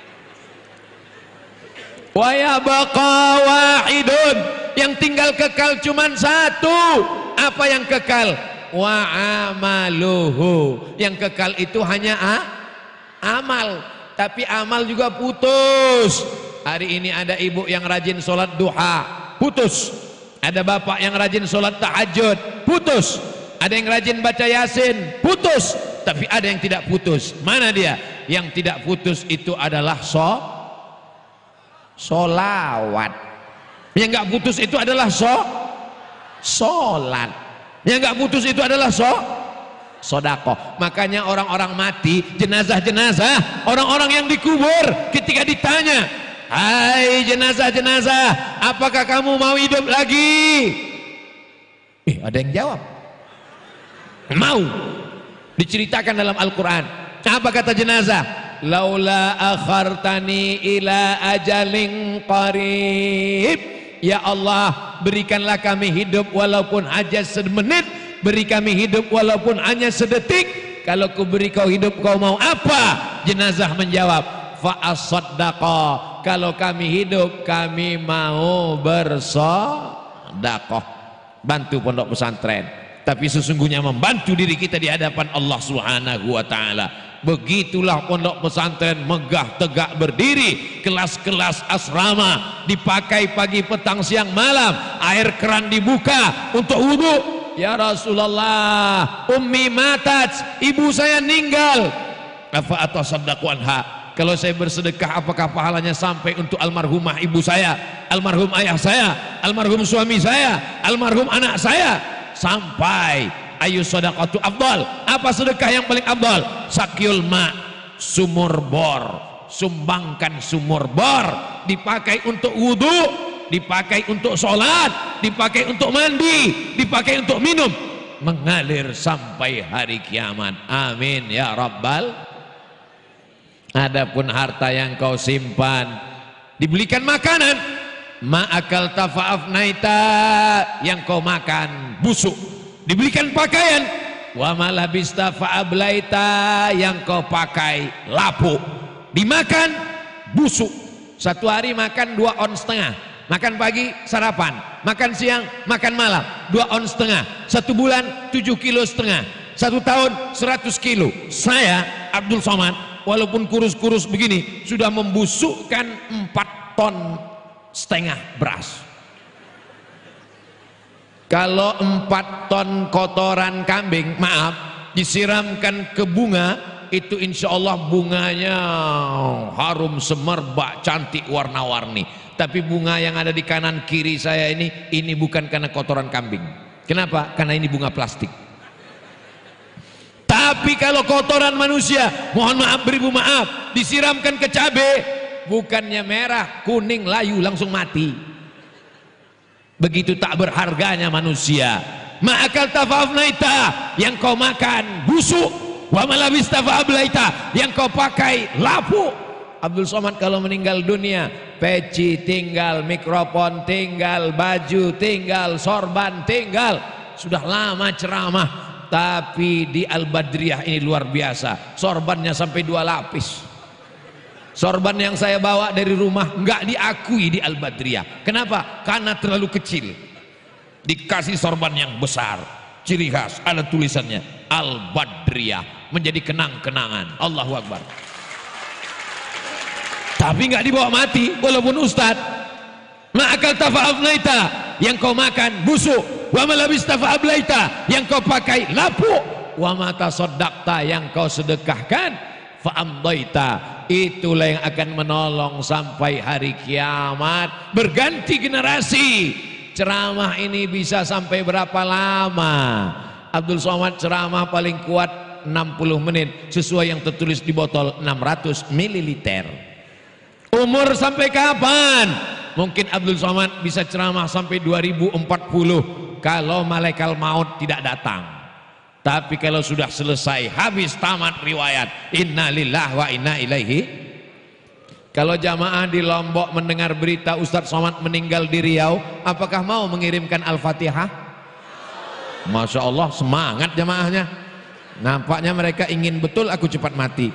Speaker 2: Wa yabqa wahidun, yang tinggal kekal cuman 1. Apa yang kekal? Wa amaluhu, yang kekal itu hanya amal, tapi amal juga putus. Hari ini ada ibu yang rajin sholat duha, putus. Ada bapak yang rajin sholat tahajud, putus. Ada yang rajin baca yasin, putus. Tapi ada yang tidak putus. Mana dia? Yang tidak putus itu adalah solawat. Yang nggak putus itu adalah sholat. Yang nggak putus itu adalah sodakoh. Makanya orang-orang mati, jenazah-jenazah, orang-orang yang dikubur, ketika ditanya, hai jenazah-jenazah, apakah kamu mau hidup lagi? Ada yang jawab, mau. Diceritakan dalam Al-Quran. Apa kata jenazah? Laula akhartani ila ajalin qarib, ya Allah berikanlah kami hidup walaupun hanya semenit, beri kami hidup walaupun hanya sedetik. Kalau ku beri kau hidup kau mau apa? Jenazah menjawab, fa as-sadaqah, kalau kami hidup kami mau bersedekah, bantu pondok pesantren. Tapi sesungguhnya membantu diri kita di hadapan Allah Subhanahu wa taala. Begitulah pondok pesantren megah tegak berdiri, kelas-kelas asrama dipakai pagi petang siang malam, air keran dibuka untuk wudhu. Ya Rasulullah, ummi matat, ibu saya meninggal, afa atasaddaqu anha, kalau saya bersedekah apakah pahalanya sampai untuk almarhumah ibu saya, almarhum ayah saya, almarhum suami saya, almarhum anak saya? Sampai ayu sadaqatu afdal, apa sedekah yang paling afdal? Sakyul ma, sumur bor, sumbangkan sumur bor, dipakai untuk wudhu. dipakai untuk sholat, dipakai untuk mandi, dipakai untuk minum, mengalir sampai hari kiamat. Amin ya rabbal. Adapun harta yang kau simpan, dibelikan makanan, ma'akal tafa'afnaita, yang kau makan busuk. Dibelikan pakaian, wa malabista fa'ablaita, yang kau pakai lapuk. Dimakan busuk. Satu hari makan 2 ons setengah, makan pagi sarapan, makan siang, makan malam, 2 ons setengah. 1 bulan 7,5 kilo, 1 tahun 100 kilo. Saya Abdul Somad, walaupun kurus-kurus begini, sudah membusukkan 4,5 ton beras. Kalau 4 ton kotoran kambing, maaf, disiramkan ke bunga, itu insya Allah bunganya harum semerbak, cantik, warna-warni. Tapi bunga yang ada di kanan kiri saya ini bukan karena kotoran kambing. Kenapa? Karena ini bunga plastik. Tapi kalau kotoran manusia, mohon maaf beribu maaf, disiramkan ke cabai, bukannya merah, kuning, layu, langsung mati. Begitu tak berharganya manusia. Ma'akal tafa'afnaita, yang kau makan busuk. Wa malabista fa'ablaita, yang kau pakai lapuk. Abdul Somad kalau meninggal dunia, peci tinggal, mikrofon tinggal, baju tinggal, sorban tinggal. Sudah lama ceramah, tapi di Al-Badriyah ini luar biasa. Sorbannya sampai 2 lapis. Sorban yang saya bawa dari rumah nggak diakui di Al-Badriyah. Kenapa? Karena terlalu kecil. Dikasih sorban yang besar, ciri khas, ada tulisannya Al-Badriyah, menjadi kenang-kenangan. Allahu Akbar. Tapi nggak dibawa mati, walaupun ustadz. Ma'akal tafa'afnaita, yang kau makan busuk. Wa malabista fa'ablaita, yang kau pakai lapuk. Wa mata soddakta, yang kau sedekahkan, fa'amdaita, itulah yang akan menolong sampai hari kiamat. Berganti generasi. Ceramah ini bisa sampai berapa lama? Abdul Somad ceramah paling kuat 60 menit, sesuai yang tertulis di botol 600 ml. Umur sampai kapan? Mungkin Abdul Somad bisa ceramah sampai 2040 kalau malaikat maut tidak datang. Tapi kalau sudah selesai, habis tamat riwayat, inna lillahi wa inna ilaihi. Kalau jamaah di Lombok mendengar berita Ustadz Somad meninggal di Riau, apakah mau mengirimkan Al-Fatihah? Masya Allah, semangat jamaahnya. Nampaknya mereka ingin betul aku cepat mati.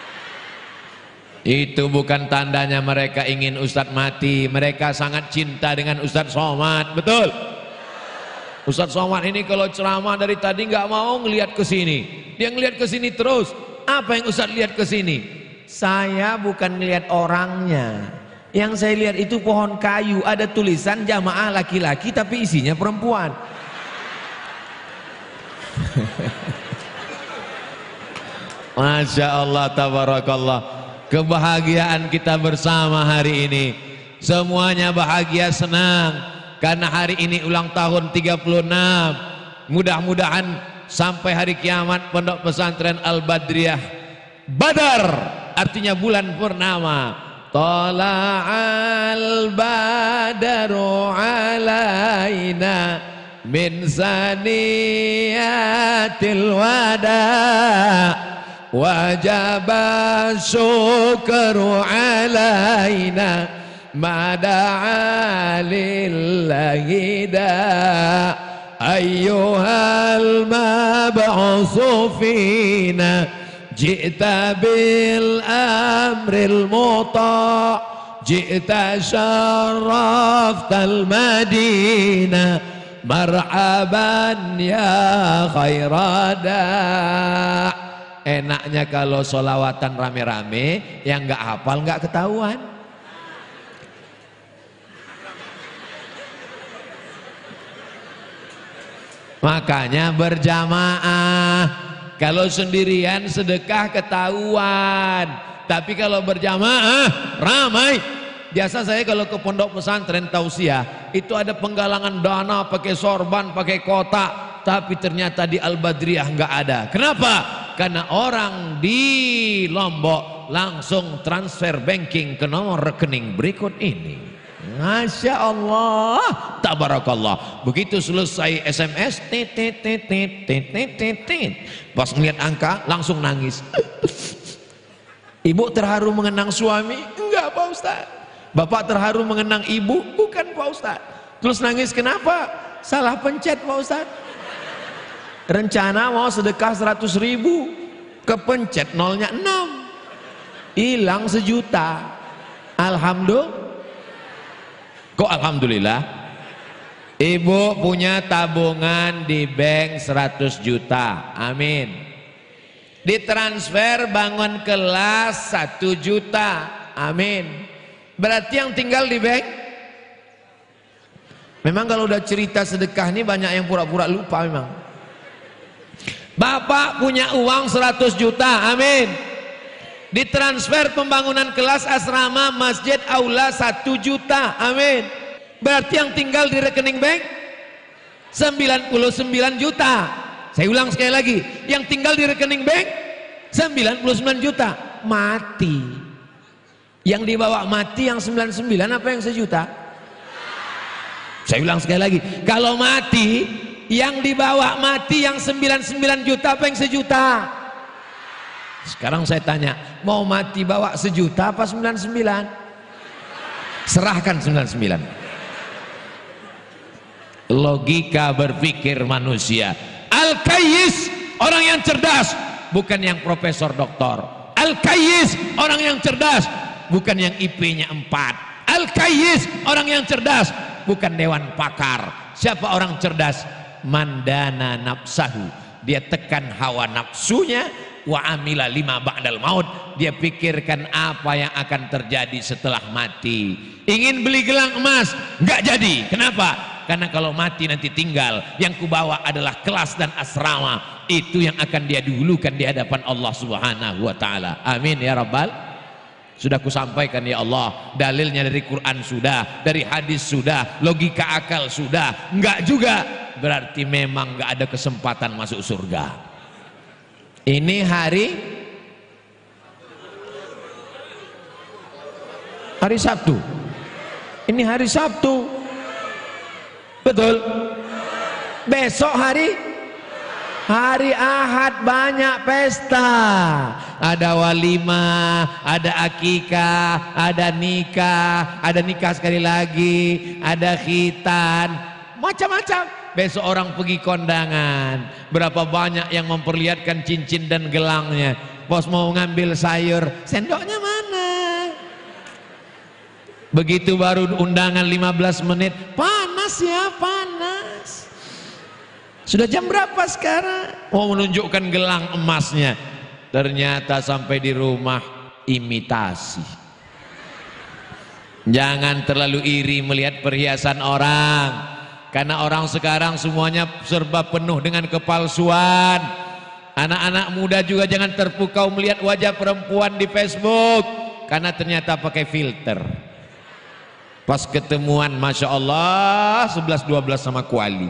Speaker 2: Itu bukan tandanya mereka ingin Ustadz mati. Mereka sangat cinta dengan Ustadz Somad. Betul? Ustadz Somad ini kalau ceramah dari tadi nggak mau ngelihat ke sini. Dia ngelihat ke sini terus. Apa yang Ustadz lihat ke sini? Saya bukan ngelihat orangnya. Yang saya lihat itu pohon kayu. Ada tulisan jamaah laki-laki tapi isinya perempuan. Masya Allah, tabarakallah. Kebahagiaan kita bersama hari ini, semuanya bahagia, senang karena hari ini ulang tahun 36. Mudah-mudahan sampai hari kiamat Pondok Pesantren Al-Badriyah Badar, artinya bulan purnama. Tala'al badaru alaina min saniyatil wada' wajaba syukru alaina mada'a lillahi da' ayyuhal mab'usu fina ji'ta bil amril muta' ji'ta syarraftal madinah marhaban ya khairada'. Enaknya kalau solawatan rame-rame, yang nggak hafal nggak ketahuan. Makanya berjamaah. Kalau sendirian sedekah ketahuan, tapi kalau berjamaah ramai. Biasa saya kalau ke pondok pesantren tausiah itu ada penggalangan dana pakai sorban, pakai kotak, tapi ternyata di Al-Badriyah nggak ada. Kenapa? Karena orang di Lombok langsung transfer banking ke nomor rekening berikut ini. Masya Allah, tabarakallah. Begitu selesai SMS, tit, tit, tit, tit, tit, tit, tit, tit. Pas ngeliat angka langsung nangis. Ibu terharu mengenang suami? Enggak Pak Ustaz. Bapak terharu mengenang ibu? Bukan Pak Ustaz. Terus nangis kenapa? Salah pencet Pak Ustaz. Rencana mau sedekah 100.000, kepencet nolnya 6, hilang 1 juta. Alhamdulillah. Kok alhamdulillah? Ibu punya tabungan di bank 100 juta. Amin. Ditransfer bangun kelas 1 juta. Amin. Berarti yang tinggal di bank. Memang kalau udah cerita sedekah ini banyak yang pura-pura lupa memang. Bapak punya uang 100 juta. Amin. Ditransfer pembangunan kelas asrama, masjid, aula 1 juta. Amin. Berarti yang tinggal di rekening bank 99 juta. Saya ulang sekali lagi, yang tinggal di rekening bank 99 juta. Mati. Yang dibawa mati yang 99 apa yang 1 juta? Saya ulang sekali lagi, kalau mati yang dibawa mati yang 99 juta apa yang 1 juta? Sekarang saya tanya, mau mati bawa 1 juta apa 99? Serahkan 99. Logika berpikir manusia. Al-Kayyis, orang yang cerdas, bukan yang profesor doktor. Al-Kayyis, orang yang cerdas, bukan yang IP-nya 4. Al-Kayyis, orang yang cerdas, bukan dewan pakar. Siapa orang cerdas? Mandana nafsahu, dia tekan hawa nafsunya. Wa amila lima ba'dal maut, dia pikirkan apa yang akan terjadi setelah mati. Ingin beli gelang emas, nggak jadi. Kenapa? Karena kalau mati nanti tinggal, yang kubawa adalah kelas dan asrama. Itu yang akan dia dahulukan di hadapan Allah Subhanahu wa ta'ala. Amin ya rabbal. Sudah kusampaikan ya Allah, dalilnya dari Quran sudah, dari hadis sudah, logika akal sudah. Enggak juga, berarti memang enggak ada kesempatan masuk surga. Ini hari Sabtu. Ini hari Sabtu. Betul. Besok hari Ahad, banyak pesta. Ada walimah, ada akikah, ada nikah sekali lagi, ada khitan, macam-macam. Besok orang pergi kondangan. Berapa banyak yang memperlihatkan cincin dan gelangnya. Bos mau ngambil sayur, sendoknya mana? Begitu baru undangan 15 menit, panas ya, panas. Sudah jam berapa sekarang? Mau menunjukkan gelang emasnya. Ternyata sampai di rumah imitasi. Jangan terlalu iri melihat perhiasan orang. Karena orang sekarang semuanya serba penuh dengan kepalsuan. Anak-anak muda juga jangan terpukau melihat wajah perempuan di Facebook, karena ternyata pakai filter. Pas ketemuan Masya Allah 11-12 sama kuali.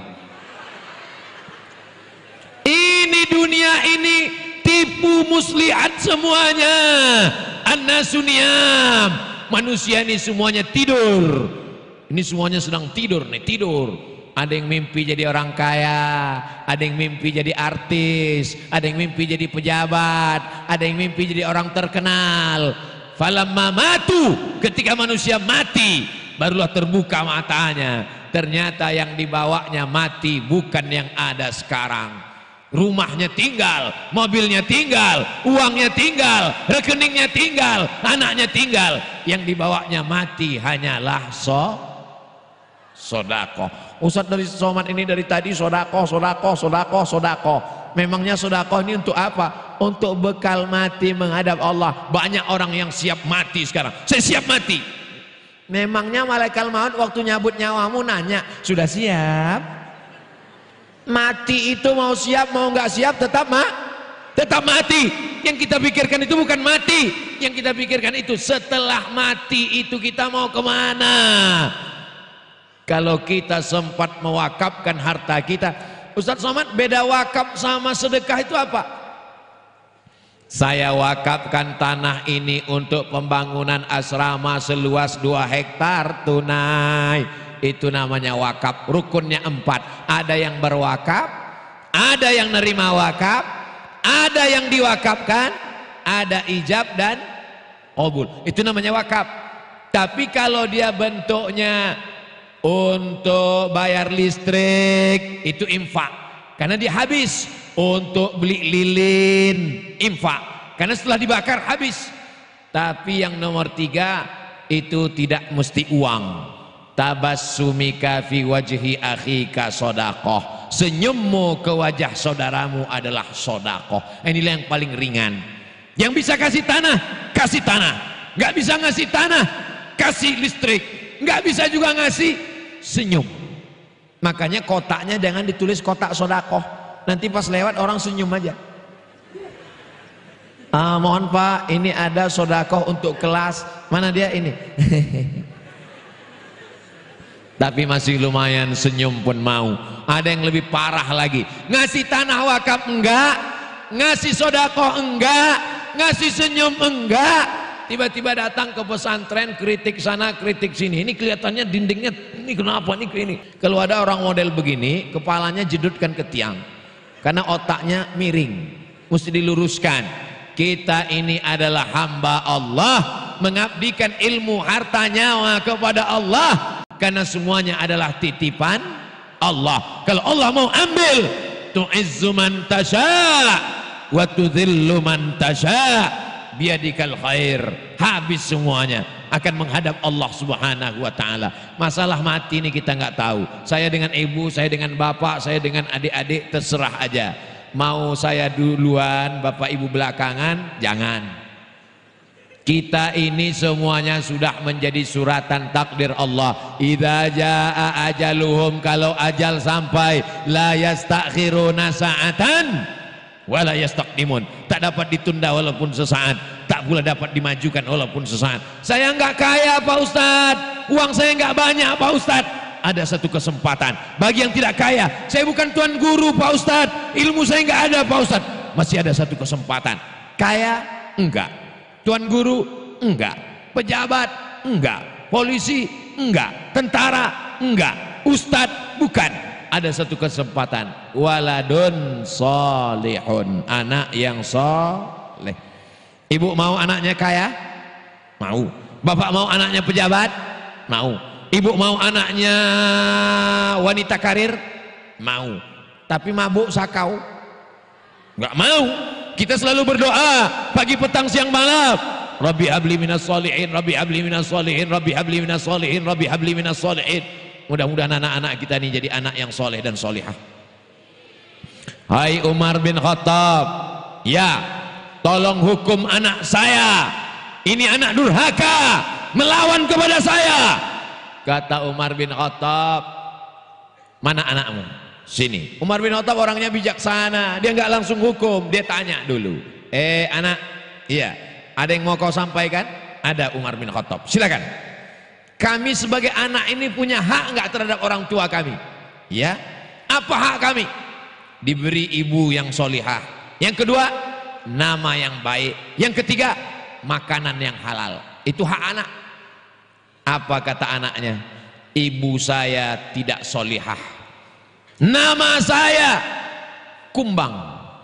Speaker 2: Ini dunia ini tipu muslihat semuanya. An-nasuniyam, manusia ini semuanya tidur. Ini semuanya sedang tidur nih, tidur. Ada yang mimpi jadi orang kaya, ada yang mimpi jadi artis, ada yang mimpi jadi pejabat, ada yang mimpi jadi orang terkenal. Falamma matu, ketika manusia mati, barulah terbuka matanya. Ternyata yang dibawanya mati, bukan yang ada sekarang. Rumahnya tinggal, mobilnya tinggal, uangnya tinggal, rekeningnya tinggal, anaknya tinggal. Yang dibawanya mati hanyalah sodako. Ustaz dari Somad ini dari tadi sodako. Memangnya sodako ini untuk apa? Untuk bekal mati menghadap Allah. Banyak orang yang siap mati sekarang. Saya siap mati. Memangnya malaikat maut waktu nyabut nyawamu nanya, sudah siap? Mati itu mau siap mau nggak siap tetap mati. Yang kita pikirkan itu bukan mati. Yang kita pikirkan itu setelah mati itu kita mau kemana? Kalau kita sempat mewakafkan harta kita, Ustaz Somad, beda wakaf sama sedekah itu apa? Saya wakafkan tanah ini untuk pembangunan asrama seluas 2 hektar tunai. Itu namanya wakaf. Rukunnya 4. Ada yang berwakaf, ada yang nerima wakaf, ada yang diwakafkan, ada ijab dan qabul. Itu namanya wakaf. Tapi kalau dia bentuknya untuk bayar listrik, itu infak, karena dia habis. Untuk beli lilin, infak, karena setelah dibakar habis. Tapi yang nomor 3 itu tidak mesti uang. Tabassumika fi wajhi akhika sedekah. Senyummu ke wajah saudaramu adalah sedekah. Inilah yang paling ringan. Yang bisa kasih tanah, kasih tanah. Nggak bisa ngasih tanah, kasih listrik. Nggak bisa juga ngasih senyum. Makanya kotaknya jangan ditulis kotak sedekah. Nanti pas lewat orang senyum aja. Mohon Pak, ini ada sedekah untuk kelas. Mana dia ini? Tapi masih lumayan, senyum pun mau. Ada yang lebih parah lagi. Ngasih tanah wakaf enggak, ngasih sedekah enggak, ngasih senyum enggak. Tiba-tiba datang ke pesantren, kritik sana, kritik sini. Ini kelihatannya dindingnya, ini kenapa nih ini? Kalau ada orang model begini, kepalanya jedutkan ke tiang. Karena otaknya miring, mesti diluruskan. Kita ini adalah hamba Allah, mengabdikan ilmu harta nyawa kepada Allah, karena semuanya adalah titipan Allah. Kalau Allah mau ambil, tu'izzu man tasha' wa tudhillu man tasha', biadikal khair. Habis semuanya, akan menghadap Allah Subhanahu wa ta'ala. Masalah mati ini kita nggak tahu. Saya dengan ibu, saya dengan bapak, saya dengan adik-adik, terserah aja. Mau saya duluan, bapak ibu belakangan, jangan. Kita ini semuanya sudah menjadi suratan takdir Allah. Idza jaa ajaluhum, kalau ajal sampai, la yastakhiruna sa'atan wala yastaqdimun. Tak dapat ditunda walaupun sesaat, tak pula dapat dimajukan walaupun sesaat. Saya enggak kaya Pak Ustadz, uang saya enggak banyak Pak Ustadz. Ada satu kesempatan bagi yang tidak kaya. Saya bukan tuan guru Pak Ustadz, ilmu saya enggak ada Pak Ustadz. Masih ada satu kesempatan. Kaya enggak, tuan guru enggak, pejabat enggak, polisi enggak, tentara enggak, ustadz bukan. Ada satu kesempatan, waladun solihun, anak yang soleh. Ibu mau anaknya kaya? Mau. Bapak mau anaknya pejabat? Mau. Ibu mau anaknya wanita karir? Mau. Tapi mabuk sakau? Enggak mau. Kita selalu berdoa pagi petang siang malam. Rabbi habli minas solihin, Rabbi habli minas solihin, Rabbi habli minas solihin, Rabbi habli minas solihin. Mudah-mudahan anak-anak kita ini jadi anak yang soleh dan solihah. Hai Umar bin Khattab, ya, tolong hukum anak saya. Ini anak durhaka, melawan kepada saya. Kata Umar bin Khattab, mana anakmu? Sini. Umar bin Khattab orangnya bijaksana, dia nggak langsung hukum, dia tanya dulu. Anak, iya, ada yang mau kau sampaikan? Ada Umar bin Khattab, silakan. Kami sebagai anak ini punya hak nggak terhadap orang tua kami? Ya. Apa hak kami? Diberi ibu yang solihah. Yang kedua, nama yang baik. Yang ketiga, makanan yang halal. Itu hak anak. Apa kata anaknya? Ibu saya tidak solihah, nama saya kumbang,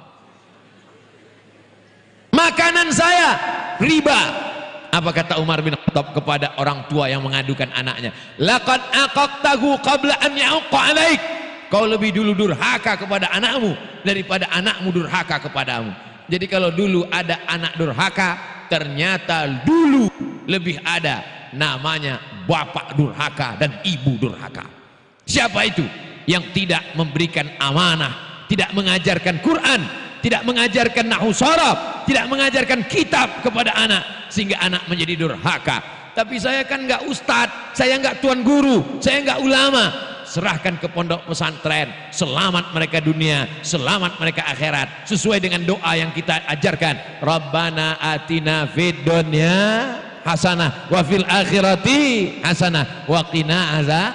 Speaker 2: makanan saya riba. Apa kata Umar bin Khattab kepada orang tua yang mengadukan anaknya? Laqad aqaqtahu qabla an ya'uqqa 'alaik. Kau lebih dulu durhaka kepada anakmu daripada anakmu durhaka kepadamu. Jadi kalau dulu ada anak durhaka, ternyata dulu lebih ada namanya bapak durhaka dan ibu durhaka. Siapa itu? Yang tidak memberikan amanah, tidak mengajarkan Quran, tidak mengajarkan nahwu sharaf, tidak mengajarkan kitab kepada anak, sehingga anak menjadi durhaka. Tapi saya kan nggak ustadz, saya nggak tuan guru, saya nggak ulama. Serahkan ke pondok pesantren, selamat mereka dunia, selamat mereka akhirat, sesuai dengan doa yang kita ajarkan. Rabbana atina fid dunya hasanah wa fil akhirati hasanah wa qina azab.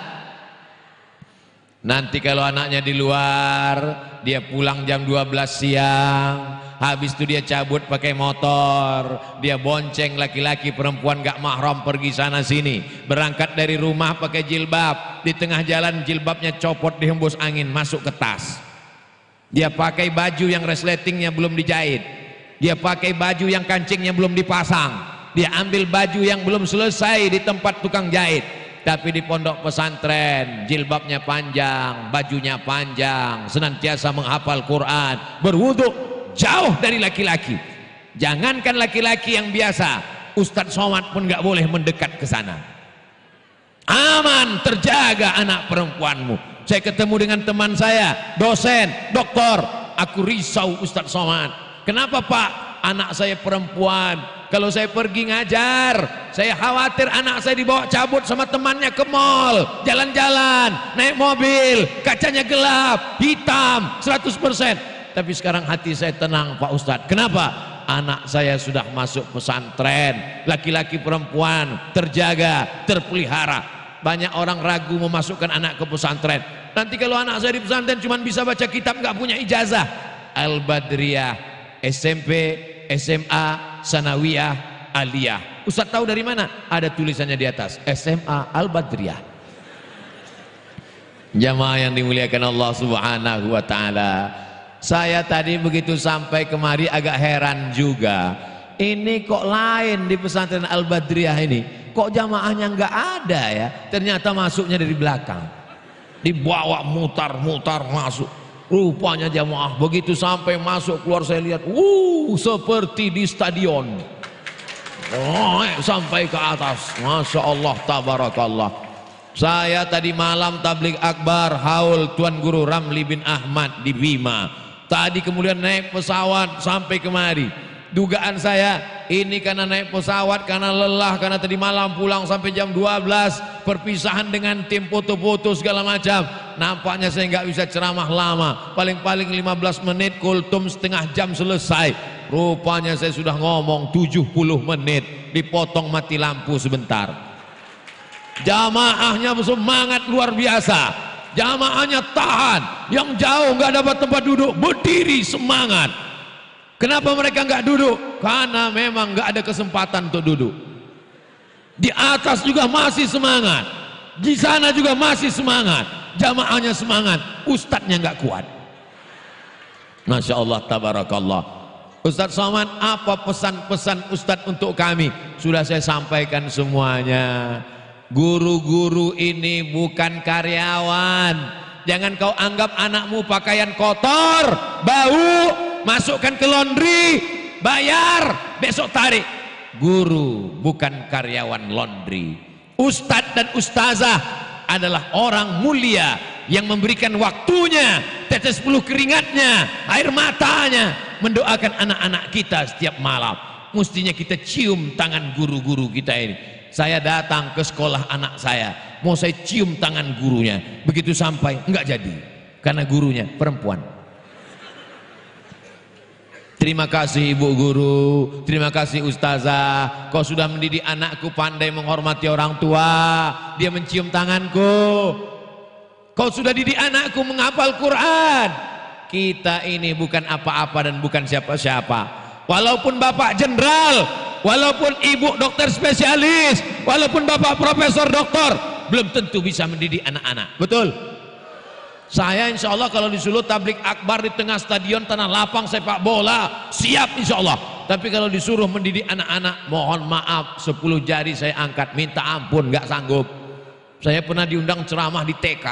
Speaker 2: Nanti kalau anaknya di luar, dia pulang jam 12 siang, Habis itu dia cabut pakai motor, dia bonceng laki-laki perempuan gak mahram pergi sana sini, berangkat dari rumah pakai jilbab, di tengah jalan jilbabnya copot dihembus angin masuk ke tas. Dia pakai baju yang resletingnya belum dijahit, dia pakai baju yang kancingnya belum dipasang, dia ambil baju yang belum selesai di tempat tukang jahit. Tapi di pondok pesantren jilbabnya panjang, bajunya panjang, senantiasa menghafal Quran, berwudu, jauh dari laki-laki. Jangankan laki-laki yang biasa, Ustadz Somad pun gak boleh mendekat ke sana. Aman, terjaga anak perempuanmu. Saya ketemu dengan teman saya, dosen, doktor, aku risau Ustadz Somad. Kenapa Pak? Anak saya perempuan, kalau saya pergi ngajar, saya khawatir anak saya dibawa cabut sama temannya ke mall, jalan-jalan, naik mobil, kacanya gelap, hitam, 100%. Tapi sekarang hati saya tenang Pak Ustadz. Kenapa? Anak saya sudah masuk pesantren, laki-laki perempuan, terjaga, terpelihara. Banyak orang ragu memasukkan anak ke pesantren. Nanti kalau anak saya di pesantren cuma bisa baca kitab, nggak punya ijazah. Al-Badriyah, SMP, SMA, Sanawiyah, Aliyah. Ustaz tahu dari mana? Ada tulisannya di atas, SMA Al-Badriyah. Jamaah yang dimuliakan Allah Subhanahu wa taala. Saya tadi begitu sampai kemari agak heran juga. Ini kok lain di pesantren Al-Badriyah ini? Kok jamaahnya nggak ada ya? Ternyata masuknya dari belakang. Dibawa mutar-mutar masuk. Rupanya jamaah begitu sampai masuk keluar saya lihat, seperti di stadion. Sampai ke atas, masya Allah, tabarakallah. Saya tadi malam tabligh akbar haul Tuan Guru Ramli bin Ahmad di Bima. Tadi kemudian naik pesawat sampai kemari. Dugaan saya ini karena naik pesawat, karena lelah, karena tadi malam pulang sampai jam 12, perpisahan dengan tim foto-foto segala macam. Nampaknya saya nggak bisa ceramah lama, paling-paling 15 menit, kultum setengah jam selesai. Rupanya saya sudah ngomong 70 menit, dipotong mati lampu sebentar. Jamaahnya semangat luar biasa, jamaahnya tahan, yang jauh nggak dapat tempat duduk berdiri semangat. Kenapa mereka nggak duduk? Karena memang nggak ada kesempatan untuk duduk. Di atas juga masih semangat, di sana juga masih semangat, jamaahnya semangat, ustadznya nggak kuat. Masya Allah, tabarakallah. Ustadz Somad, apa pesan-pesan Ustadz untuk kami? Sudah saya sampaikan semuanya. Guru-guru ini bukan karyawan. Jangan kau anggap anakmu pakaian kotor, bau, masukkan ke laundry, bayar, besok tarik. Guru bukan karyawan laundry. Ustadz dan ustazah adalah orang mulia yang memberikan waktunya, tetes peluh keringatnya, air matanya, mendoakan anak-anak kita setiap malam. Mestinya kita cium tangan guru-guru kita ini. Saya datang ke sekolah anak saya, mau saya cium tangan gurunya, begitu sampai enggak jadi, karena gurunya perempuan. Terima kasih ibu guru, terima kasih ustazah, kau sudah mendidik anakku pandai menghormati orang tua, dia mencium tanganku. Kau sudah didik anakku menghafal Quran. Kita ini bukan apa-apa dan bukan siapa-siapa. Walaupun bapak jenderal, walaupun ibu dokter spesialis, walaupun bapak profesor doktor, belum tentu bisa mendidik anak-anak. Betul? Saya insya Allah kalau disuruh tabligh akbar di tengah stadion tanah lapang sepak bola, siap insya Allah. Tapi kalau disuruh mendidik anak-anak, mohon maaf, 10 jari saya angkat, minta ampun, nggak sanggup. Saya pernah diundang ceramah di TK.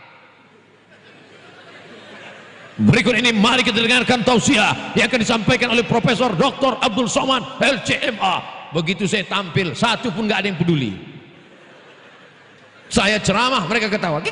Speaker 2: Berikut ini mari kita dengarkan tausiah yang akan disampaikan oleh Profesor Dr. Abdul Somad LCMA. Begitu saya tampil, satu pun nggak ada yang peduli. Saya ceramah, mereka ketawa.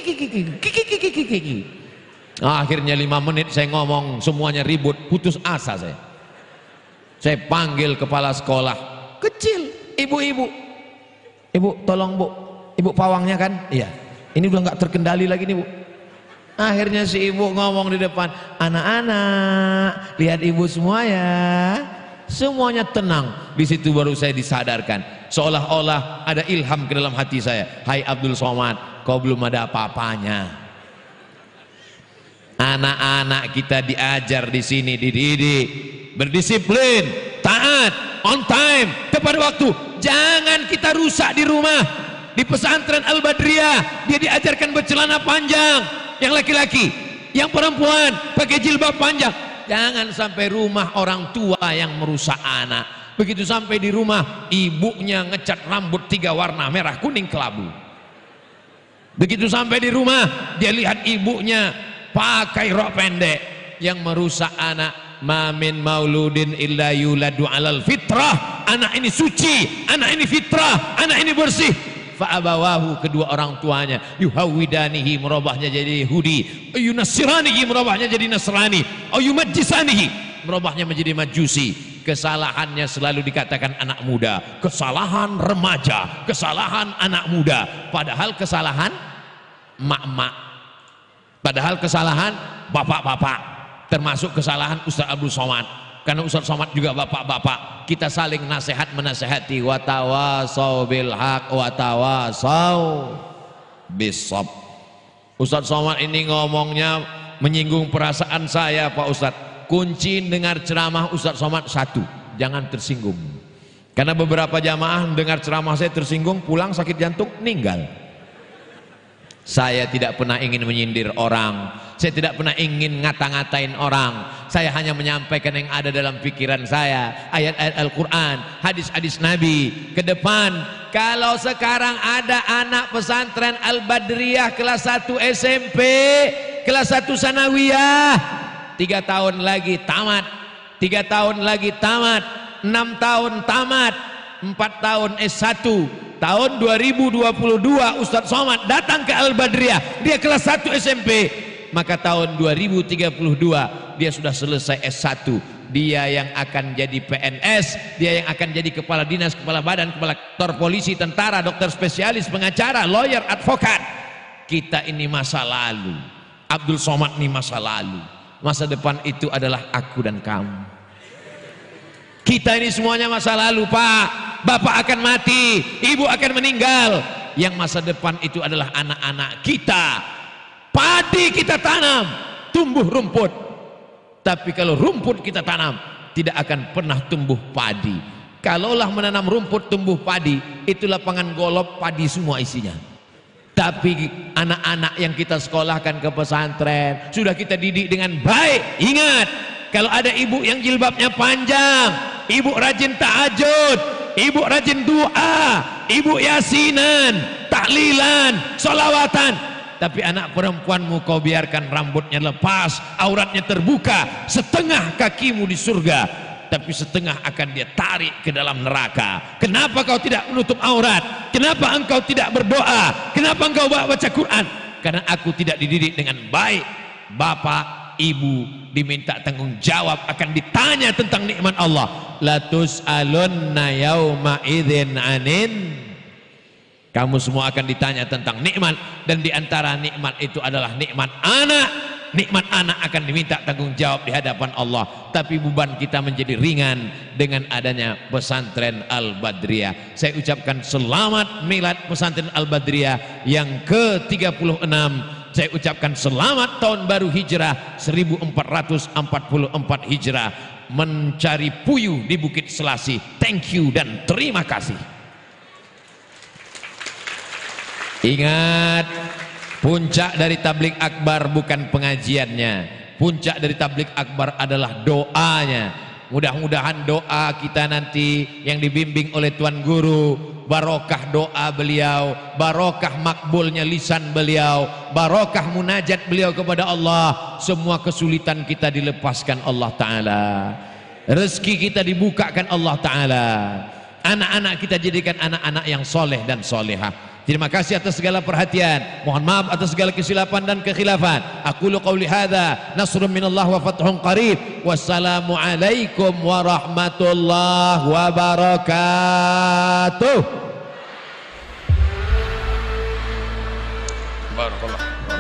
Speaker 2: Akhirnya 5 menit saya ngomong, semuanya ribut, putus asa saya. Saya panggil kepala sekolah kecil, ibu-ibu, ibu tolong bu, ibu pawangnya kan? Iya. Ini udah nggak terkendali lagi nih bu. Akhirnya si ibu ngomong di depan, anak-anak lihat ibu semua ya. Semuanya tenang. Di situ baru saya disadarkan, seolah-olah ada ilham ke dalam hati saya. Hai Abdul Somad, kau belum ada apa-apanya. Anak-anak kita diajar di sini, dididik, berdisiplin, taat, on time, tepat waktu. Jangan kita rusak di rumah. Di pesantren Al-Badriyah dia diajarkan bercelana panjang, yang laki-laki, yang perempuan pakai jilbab panjang. Jangan sampai rumah orang tua yang merusak anak. Begitu sampai di rumah, ibunya ngecat rambut 3 warna, merah, kuning, kelabu. Begitu sampai di rumah, dia lihat ibunya pakai rok pendek, yang merusak anak. Ma min mauludin illa yuladu alal fitrah. Anak ini suci, anak ini fitrah, anak ini bersih. Fa'abawahu, kedua orang tuanya, yuhawidanihi, merubahnya jadi Yahudi, yunasiranihi, merubahnya jadi Nasrani, yumajjisanihi, merubahnya menjadi Majusi. Kesalahannya selalu dikatakan anak muda, kesalahan remaja, kesalahan anak muda, padahal kesalahan mak-mak, padahal kesalahan bapak-bapak, termasuk kesalahan Ustaz Abdul Somad, karena Ustaz Somad juga bapak-bapak. Kita saling nasihat menasihati, watawasau bil haq watawasau bisab. Ustaz Somad ini ngomongnya menyinggung perasaan saya, Pak Ustaz. Kunci dengar ceramah Ustaz Somad satu, jangan tersinggung. Karena beberapa jamaah dengar ceramah saya tersinggung, pulang sakit jantung, meninggal. Saya tidak pernah ingin menyindir orang, saya tidak pernah ingin ngata-ngatain orang. Saya hanya menyampaikan yang ada dalam pikiran saya, ayat-ayat Al-Quran, hadis-hadis Nabi. Ke depan, kalau sekarang ada anak pesantren Al-Badriyah kelas 1 SMP, kelas 1 Sanawiyah, 3 tahun lagi tamat, 3 tahun lagi tamat, 6 tahun tamat, 4 tahun S1. Tahun 2022 Ustaz Somad datang ke Al-Badriyah, dia kelas 1 SMP, maka tahun 2032 dia sudah selesai S1. Dia yang akan jadi PNS, dia yang akan jadi kepala dinas, kepala badan, kepala kantor polisi, tentara, dokter spesialis, pengacara, lawyer, advokat. Kita ini masa lalu, Abdul Somad ini masa lalu. Masa depan itu adalah aku dan kamu. Kita ini semuanya masa lalu, Pak. Bapak akan mati, ibu akan meninggal. Yang masa depan itu adalah anak-anak kita. Padi kita tanam, tumbuh rumput. Tapi kalau rumput kita tanam, tidak akan pernah tumbuh padi. Kalaulah menanam rumput tumbuh padi, itu lapangan golf padi semua isinya. Tapi anak-anak yang kita sekolahkan ke pesantren, sudah kita didik dengan baik. Ingat, kalau ada ibu yang jilbabnya panjang, ibu rajin tahajud, ibu rajin doa, ibu yasinan, tahlilan, sholawatan. Tapi anak perempuanmu kau biarkan rambutnya lepas, auratnya terbuka, setengah kakimu di surga, tapi setengah akan dia tarik ke dalam neraka. Kenapa kau tidak menutup aurat? Kenapa engkau tidak berdoa? Kenapa engkau baca Quran? Karena aku tidak dididik dengan baik. Bapak, ibu diminta tanggung jawab, akan ditanya tentang nikmat Allah. Latus alunna yauma idzin anin. Kamu semua akan ditanya tentang nikmat, dan diantara nikmat itu adalah nikmat anak. Nikmat anak akan diminta tanggung jawab di hadapan Allah. Tapi beban kita menjadi ringan dengan adanya pesantren Al-Badriyah. Saya ucapkan selamat milad pesantren Al-Badriyah yang ke-36. Saya ucapkan selamat tahun baru Hijrah 1444 Hijrah, mencari puyuh di Bukit Selasih. Thank you dan terima kasih. Ingat, puncak dari tablik akbar bukan pengajiannya, puncak dari tablik akbar adalah doanya. Mudah-mudahan doa kita nanti yang dibimbing oleh Tuan Guru, barokah doa beliau, barokah makbulnya lisan beliau, barokah munajat beliau kepada Allah. Semua kesulitan kita dilepaskan Allah Ta'ala, rezeki kita dibukakan Allah Ta'ala, anak-anak kita jadikan anak-anak yang soleh dan solehah. Terima kasih atas segala perhatian. Mohon maaf atas segala kesilapan dan kekhilafan. Aqulu qauli hadza, nasrun minallah wa fathun qarib. Wassalamu alaikum warahmatullahi wabarakatuh. Barakallah.